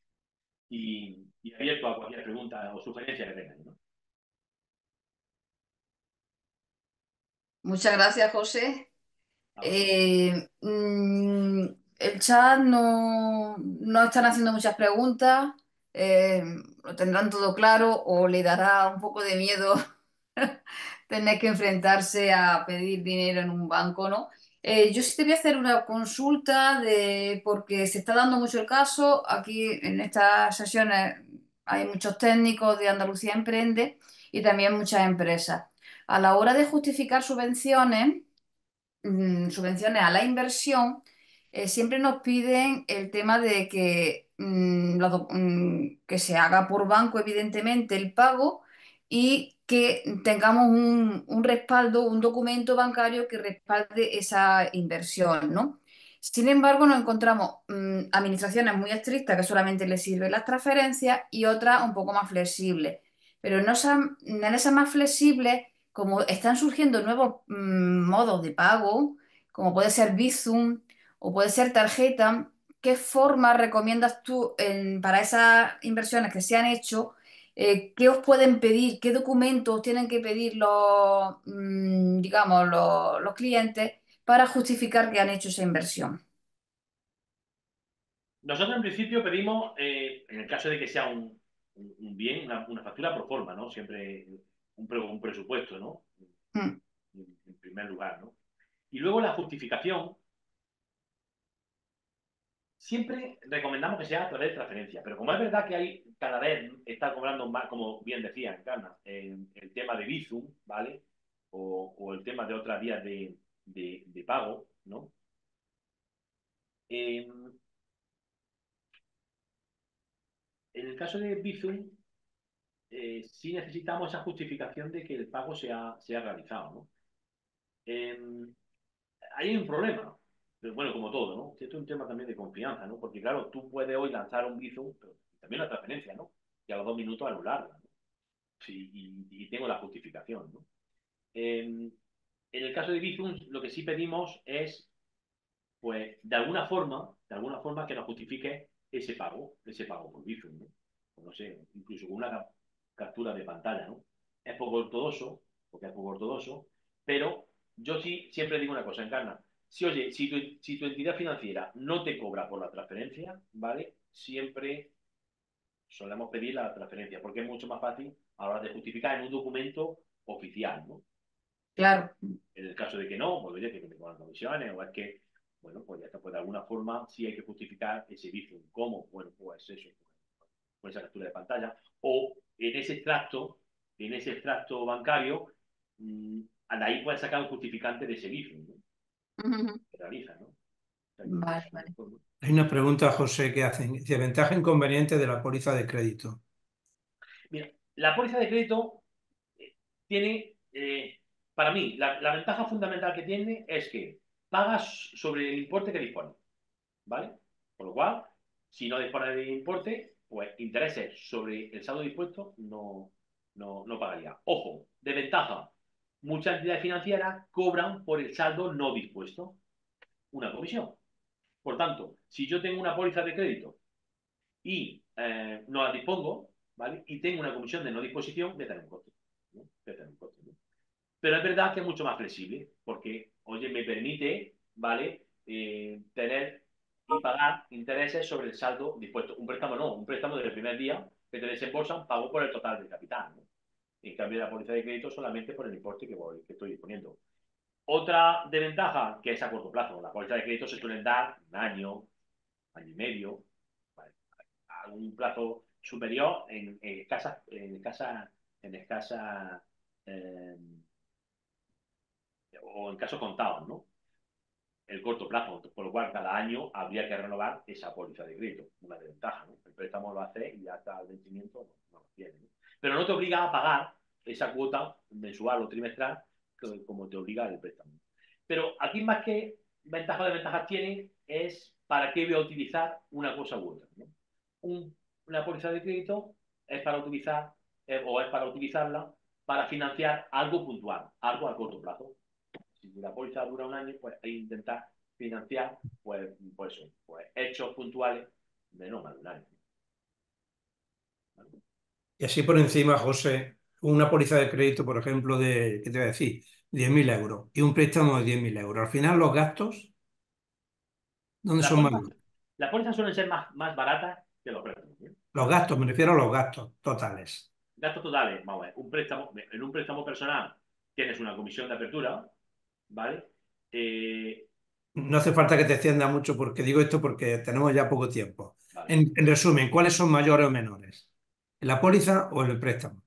Y, y abierto a cualquier pregunta o sugerencia que tengáis, ¿no? Muchas gracias, José. A vosotros. Eh, mm, el chat no, no están haciendo muchas preguntas, eh, lo tendrán todo claro o le dará un poco de miedo tener que enfrentarse a pedir dinero en un banco, ¿no? Eh, yo sí te voy a hacer una consulta de, porque se está dando mucho el caso. Aquí en estas sesiones hay muchos técnicos de Andalucía Emprende y también muchas empresas. A la hora de justificar subvenciones, mm, subvenciones a la inversión, eh, siempre nos piden el tema de que, mm, la doc- mm, que se haga por banco, evidentemente, el pago y que tengamos un, un respaldo, un documento bancario que respalde esa inversión, ¿no? Sin embargo, nos encontramos mm, administraciones muy estrictas que solamente les sirven las transferencias y otras un poco más flexibles. Pero no son- en esas más flexibles, como están surgiendo nuevos mm, modos de pago, como puede ser Bizum o puede ser tarjeta, ¿qué forma recomiendas tú en- para esas inversiones que se han hecho? Eh, ¿qué os pueden pedir? ¿Qué documentos tienen que pedir los, mm, digamos, los, los clientes para justificar que han hecho esa inversión? Nosotros en principio pedimos, eh, en el caso de que sea un, un, un bien, una, una, factura pro forma, ¿no? Siempre un, pre, un presupuesto, ¿no? Mm. En, en primer lugar, ¿no? Y luego la justificación, siempre recomendamos que sea a través de transferencia, pero como es verdad que hay cada vez está cobrando más, como bien decía Encarna, en el tema de Bizum, ¿vale? O, o el tema de otras vías de, de, de pago, ¿no? Eh, en el caso de Bizum, eh, sí necesitamos esa justificación de que el pago sea, sea realizado, ¿no? Eh, hay un problema, pero bueno, como todo, ¿no? Esto es un tema también de confianza, ¿no? Porque claro, tú puedes hoy lanzar un Bizum, pero también la transferencia, ¿no? Y a los dos minutos anularla, ¿no? Sí, y, y, tengo la justificación, ¿no? Eh, en el caso de Bizum, lo que sí pedimos es, pues, de alguna forma, de alguna forma que nos justifique ese pago, ese pago por Bizum, ¿no? Pues no sé, incluso con una captura de pantalla, ¿no? Es poco ortodoxo, porque es poco ortodoxo, pero yo sí siempre digo una cosa, Encarna. Si, oye, si tu, si tu entidad financiera no te cobra por la transferencia, ¿vale? Siempre solemos pedir la transferencia, porque es mucho más fácil a la hora de justificar en un documento oficial, ¿no? Claro. En el caso de que no, pues oye, que me cobran comisiones, o es que, bueno, pues ya está, pues de alguna forma sí hay que justificar ese Bizum. ¿Cómo? Bueno, pues eso, con esa captura de pantalla, o en ese extracto, en ese extracto bancario, mmm, de ahí puedes sacar un justificante de ese Bizum, ¿no? Ujú. Que realiza, ¿no? O sea, que Vale, es una vale. forma. Hay una pregunta, José, que hacen. Dice, ventaja e inconveniente de la póliza de crédito. Mira, la póliza de crédito eh, tiene, eh, para mí, la, la ventaja fundamental que tiene es que pagas sobre el importe que dispone, ¿vale? Por lo cual, si no dispone de importe, pues intereses sobre el saldo dispuesto no, no, no pagaría. Ojo, de ventaja, muchas entidades financieras cobran por el saldo no dispuesto una comisión. Por tanto, si yo tengo una póliza de crédito y eh, no la dispongo, ¿vale? Y tengo una comisión de no disposición, voy a tener un coste, ¿no? Voy a tener un coste, ¿no? Pero es verdad que es mucho más flexible, porque, oye, me permite, ¿vale? Eh, tener y pagar intereses sobre el saldo dispuesto. Un préstamo no, un préstamo desde el primer día que te desembolsan, pago por el total del capital, ¿no? En cambio, la póliza de crédito solamente por el importe que, voy, que estoy disponiendo. Otra desventaja, que es a corto plazo. La póliza de crédito se suelen dar un año, año y medio, ¿vale? A un plazo superior en, en escasa, en escasa, en escasa eh, o en casos contados, ¿no? El corto plazo, por lo cual cada año habría que renovar esa póliza de crédito, una desventaja, ¿no? El préstamo lo hace y hasta el vencimiento no, no lo tiene, ¿no? Pero no te obliga a pagar esa cuota mensual o trimestral como te obliga el préstamo. Pero aquí más que ventaja de ventajas tiene es para qué voy a utilizar una cosa u otra, ¿no? Un, una póliza de crédito es para utilizar eh, o es para utilizarla para financiar algo puntual, algo a corto plazo. Si la póliza dura un año, pues hay que intentar financiar pues, pues, pues hechos puntuales de no más de un año, ¿vale? Y así por encima, José, una póliza de crédito, por ejemplo, de, ¿qué te voy a decir? diez mil euros y un préstamo de diez mil euros. Al final, los gastos, ¿dónde La son más? póliza, las pólizas suelen ser más, más baratas que los préstamos, ¿eh? Los gastos, me refiero a los gastos totales. Gastos totales, vamos a ver, un préstamo, en un préstamo personal tienes una comisión de apertura, ¿vale? Eh, No hace falta que te extienda mucho porque digo esto porque tenemos ya poco tiempo. vale. En, en resumen, ¿cuáles son mayores o menores? ¿La póliza o el préstamo?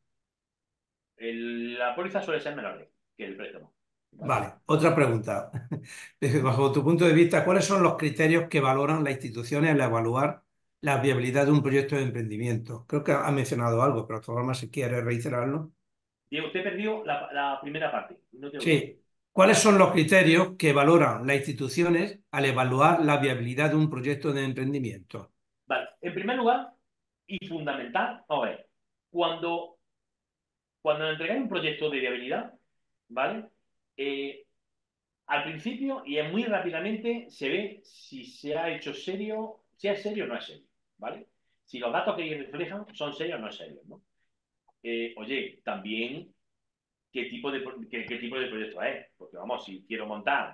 El, la póliza suele ser menor que el préstamo, ¿vale? Vale, otra pregunta. Desde- Bajo tu punto de vista, ¿cuáles son los criterios que valoran las instituciones al evaluar la viabilidad de un proyecto de emprendimiento? Creo que ha mencionado algo, pero de todas formas, si quiere reiterarlo. Diego, usted perdió la, la primera parte, no te oí. Sí. ¿Cuáles son los criterios que valoran las instituciones al evaluar la viabilidad de un proyecto de emprendimiento? Vale, en primer lugar, y fundamental, vamos a ver, cuando, cuando entregáis un proyecto de viabilidad, ¿vale? Eh, al principio y muy rápidamente se ve si se ha hecho serio, si es serio o no es serio, ¿vale? Si los datos que ellos reflejan son serios o no es serios, ¿no? Eh, oye, también qué tipo de, qué, qué tipo de proyecto es, porque vamos, si quiero montar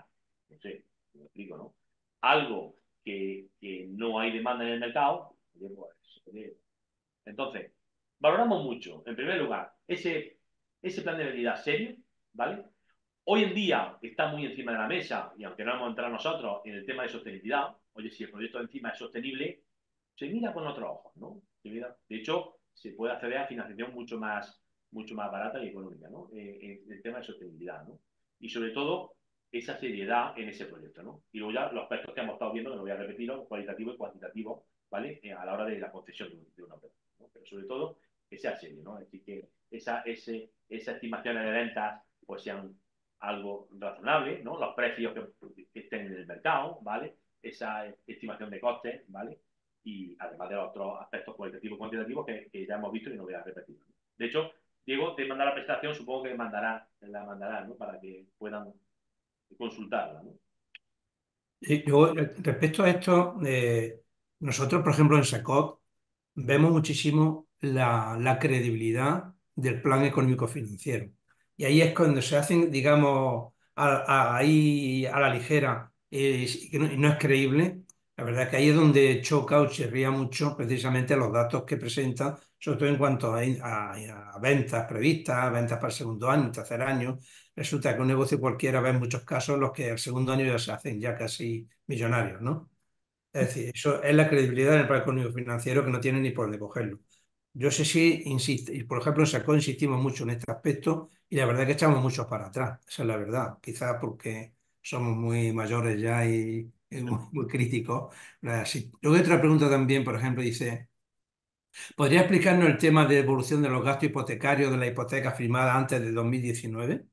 No sé, me explico, ¿no? Algo que, que no hay demanda en el mercado, oye, pues, oye, entonces, valoramos mucho, en primer lugar, ese, ese plan de viabilidad serio, ¿vale? Hoy en día está muy encima de la mesa, y aunque no hemos entrado nosotros en el tema de sostenibilidad, oye, si el proyecto encima es sostenible, se mira con otros ojos, ¿no? Se mira, de hecho, se puede acceder a financiación mucho más, mucho más barata y económica, ¿no? Eh, en el tema de sostenibilidad, ¿no? Y sobre todo, esa seriedad en ese proyecto, ¿no? Y luego ya los aspectos que hemos estado viendo, que no voy a repetir, cualitativo y cuantitativo, ¿vale? Eh, a la hora de la concesión de, de una operación, ¿no? Pero sobre todo, que sea serio, ¿no? Es decir, que esa, ese, esas estimaciones de ventas pues sean algo razonable, ¿no? Los precios que, que estén en el mercado, ¿vale? Esa estimación de costes, ¿vale? Y además de los otros aspectos cualitativos y cuantitativos que, que, ya hemos visto y no voy a repetir. De hecho, Diego te manda la presentación, supongo que mandará, la mandará, ¿no? Para que puedan consultarla, ¿no? Y yo, eh, respecto a esto, eh, nosotros, por ejemplo, en SECOT vemos muchísimo la, la credibilidad del plan económico financiero. Y ahí es cuando se hacen, digamos, a, a- ahí a la ligera eh, y que no, y no es creíble. La verdad es que ahí es donde choca o chirría mucho precisamente los datos que presentan, sobre todo en cuanto a, a- a ventas previstas, ventas para el segundo año, tercer año. Resulta que un negocio cualquiera ve en muchos casos los que al segundo año ya se hacen ya casi millonarios, ¿no? Es decir, eso es la credibilidad del plan económico financiero que no tiene ni por dónde cogerlo. Yo sé si insiste, y por ejemplo en SACO insistimos mucho en este aspecto y la verdad es que echamos muchos para atrás, esa es la verdad, quizás porque somos muy mayores ya y, y muy, muy críticos. No es así. Luego hay otra pregunta también, por ejemplo, dice, ¿podría explicarnos el tema de evolución de los gastos hipotecarios de la hipoteca firmada antes de dos mil diecinueve?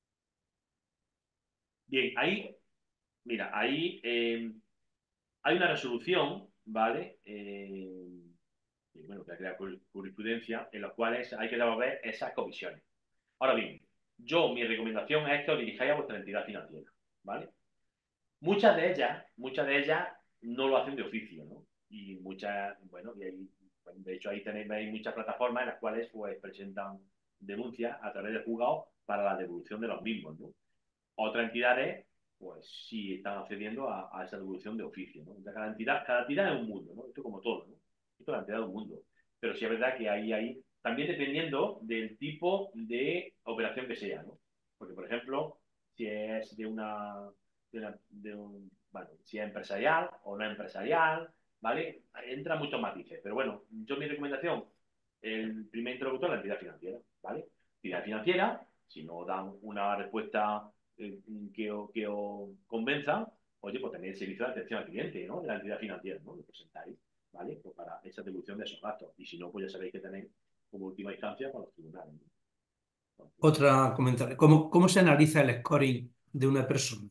Bien, ahí, mira, ahí eh, hay una resolución, ¿vale? Eh, y bueno, que ha creado jurisprudencia, en los cuales hay que devolver esas comisiones. Ahora bien, yo, mi recomendación es que os dirijáis a vuestra entidad financiera, ¿vale? Muchas de ellas, muchas de ellas no lo hacen de oficio, ¿no? Y muchas, bueno, y hay, bueno, de hecho ahí tenéis hay muchas plataformas en las cuales pues presentan denuncias a través de juzgados para la devolución de los mismos, ¿no? Otras entidades, pues sí están accediendo a, a esa devolución de oficio, ¿no? Entonces, cada entidad, cada entidad es un mundo, ¿no? Esto como todo, ¿no? Esto es la entidad de un mundo. Pero sí es verdad que ahí, ahí, también dependiendo del tipo de operación que sea, ¿no? Porque, por ejemplo, si es de una, de, una, de un, bueno, si es empresarial o no empresarial, ¿vale? Entra muchos matices. Pero bueno, yo mi recomendación, el primer interlocutor, la entidad financiera, ¿vale? Entidad financiera, si no dan una respuesta eh, que, o, que os convenza, oye, pues tenéis el servicio de atención al cliente, ¿no? De la entidad financiera, ¿no? Lo presentáis, ¿vale? Pues para esa devolución de esos gastos. Y si no, pues ya sabéis que tenéis como última instancia para los tribunales, ¿no? Entonces, Otra comentario, ¿cómo, cómo se analiza el scoring de una persona?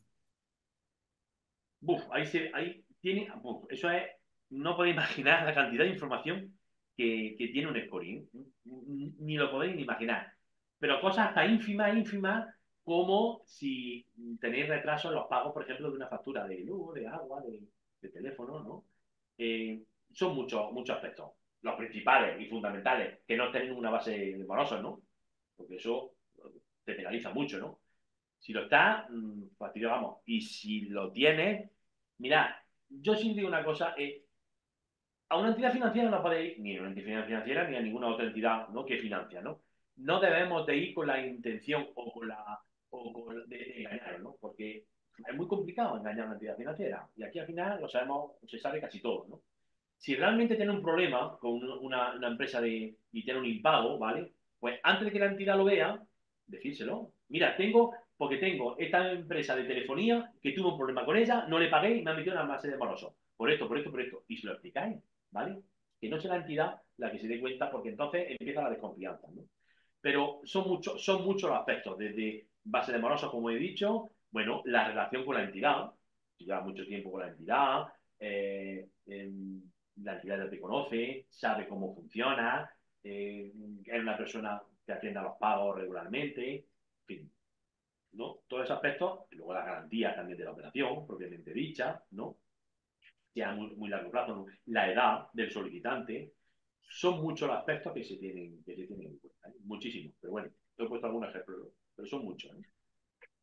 buf, ahí, se, ahí tiene, buf, eso es, no podéis imaginar la cantidad de información que, que tiene un scoring, ni lo podéis ni imaginar. Pero cosas hasta ínfimas, ínfimas, como si tenéis retraso en los pagos, por ejemplo, de una factura de luz, de agua, de, de teléfono, ¿no? Eh, son muchos muchos aspectos. Los principales y fundamentales, que no tenéis una base de morosos, ¿no? Porque eso te penaliza mucho, ¿no? Si lo está, mmm, fastidio, vamos. Y si lo tienes, mira, yo sí digo una cosa, eh, a una entidad financiera no podéis ir, ni a una entidad financiera ni a ninguna otra entidad, ¿no? Que financia, ¿no? No debemos de ir con la intención o con la o con, de, de engañar, ¿no? Porque es muy complicado engañar a una entidad financiera. Y aquí al final lo sabemos, se sabe casi todo, ¿no? Si realmente tiene un problema con una, una empresa de, y tiene un impago, ¿vale? Pues antes de que la entidad lo vea, decírselo. Mira, tengo, porque tengo esta empresa de telefonía que tuvo un problema con ella, no le pagué y me han metido en una base de moroso. Por esto, por esto, por esto. Y se lo explicáis, ¿vale? Que no sea la entidad la que se dé cuenta, porque entonces empieza la desconfianza, ¿no? Pero son, mucho, son muchos los aspectos, desde base de morosos, como he dicho, bueno, la relación con la entidad, si lleva mucho tiempo con la entidad, eh, en, la entidad ya te conoce, sabe cómo funciona, eh, es una persona que atienda los pagos regularmente, en fin, ¿no? Todos esos aspectos, y luego la garantía también de la operación, propiamente dicha, ¿no? Ya a muy, muy largo plazo, ¿no? La edad del solicitante, son muchos los aspectos que se tienen, que se tienen en cuenta, ¿eh? Muchísimos, pero bueno, he puesto algunos ejemplos, pero son muchos, ¿eh?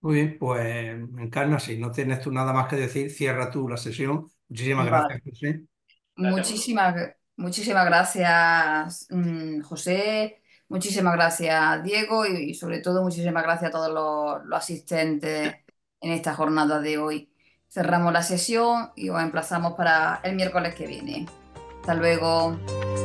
Muy bien, pues Encarna, si no tienes tú nada más que decir, cierra tú la sesión. Muchísimas Vale. gracias, José. Gracias a vosotros. Muchísimas, muchísimas gracias, mm, José. Muchísimas gracias, Diego. Y, y sobre todo, muchísimas gracias a todos los, los asistentes en esta jornada de hoy. Cerramos la sesión y os emplazamos para el miércoles que viene. Hasta luego.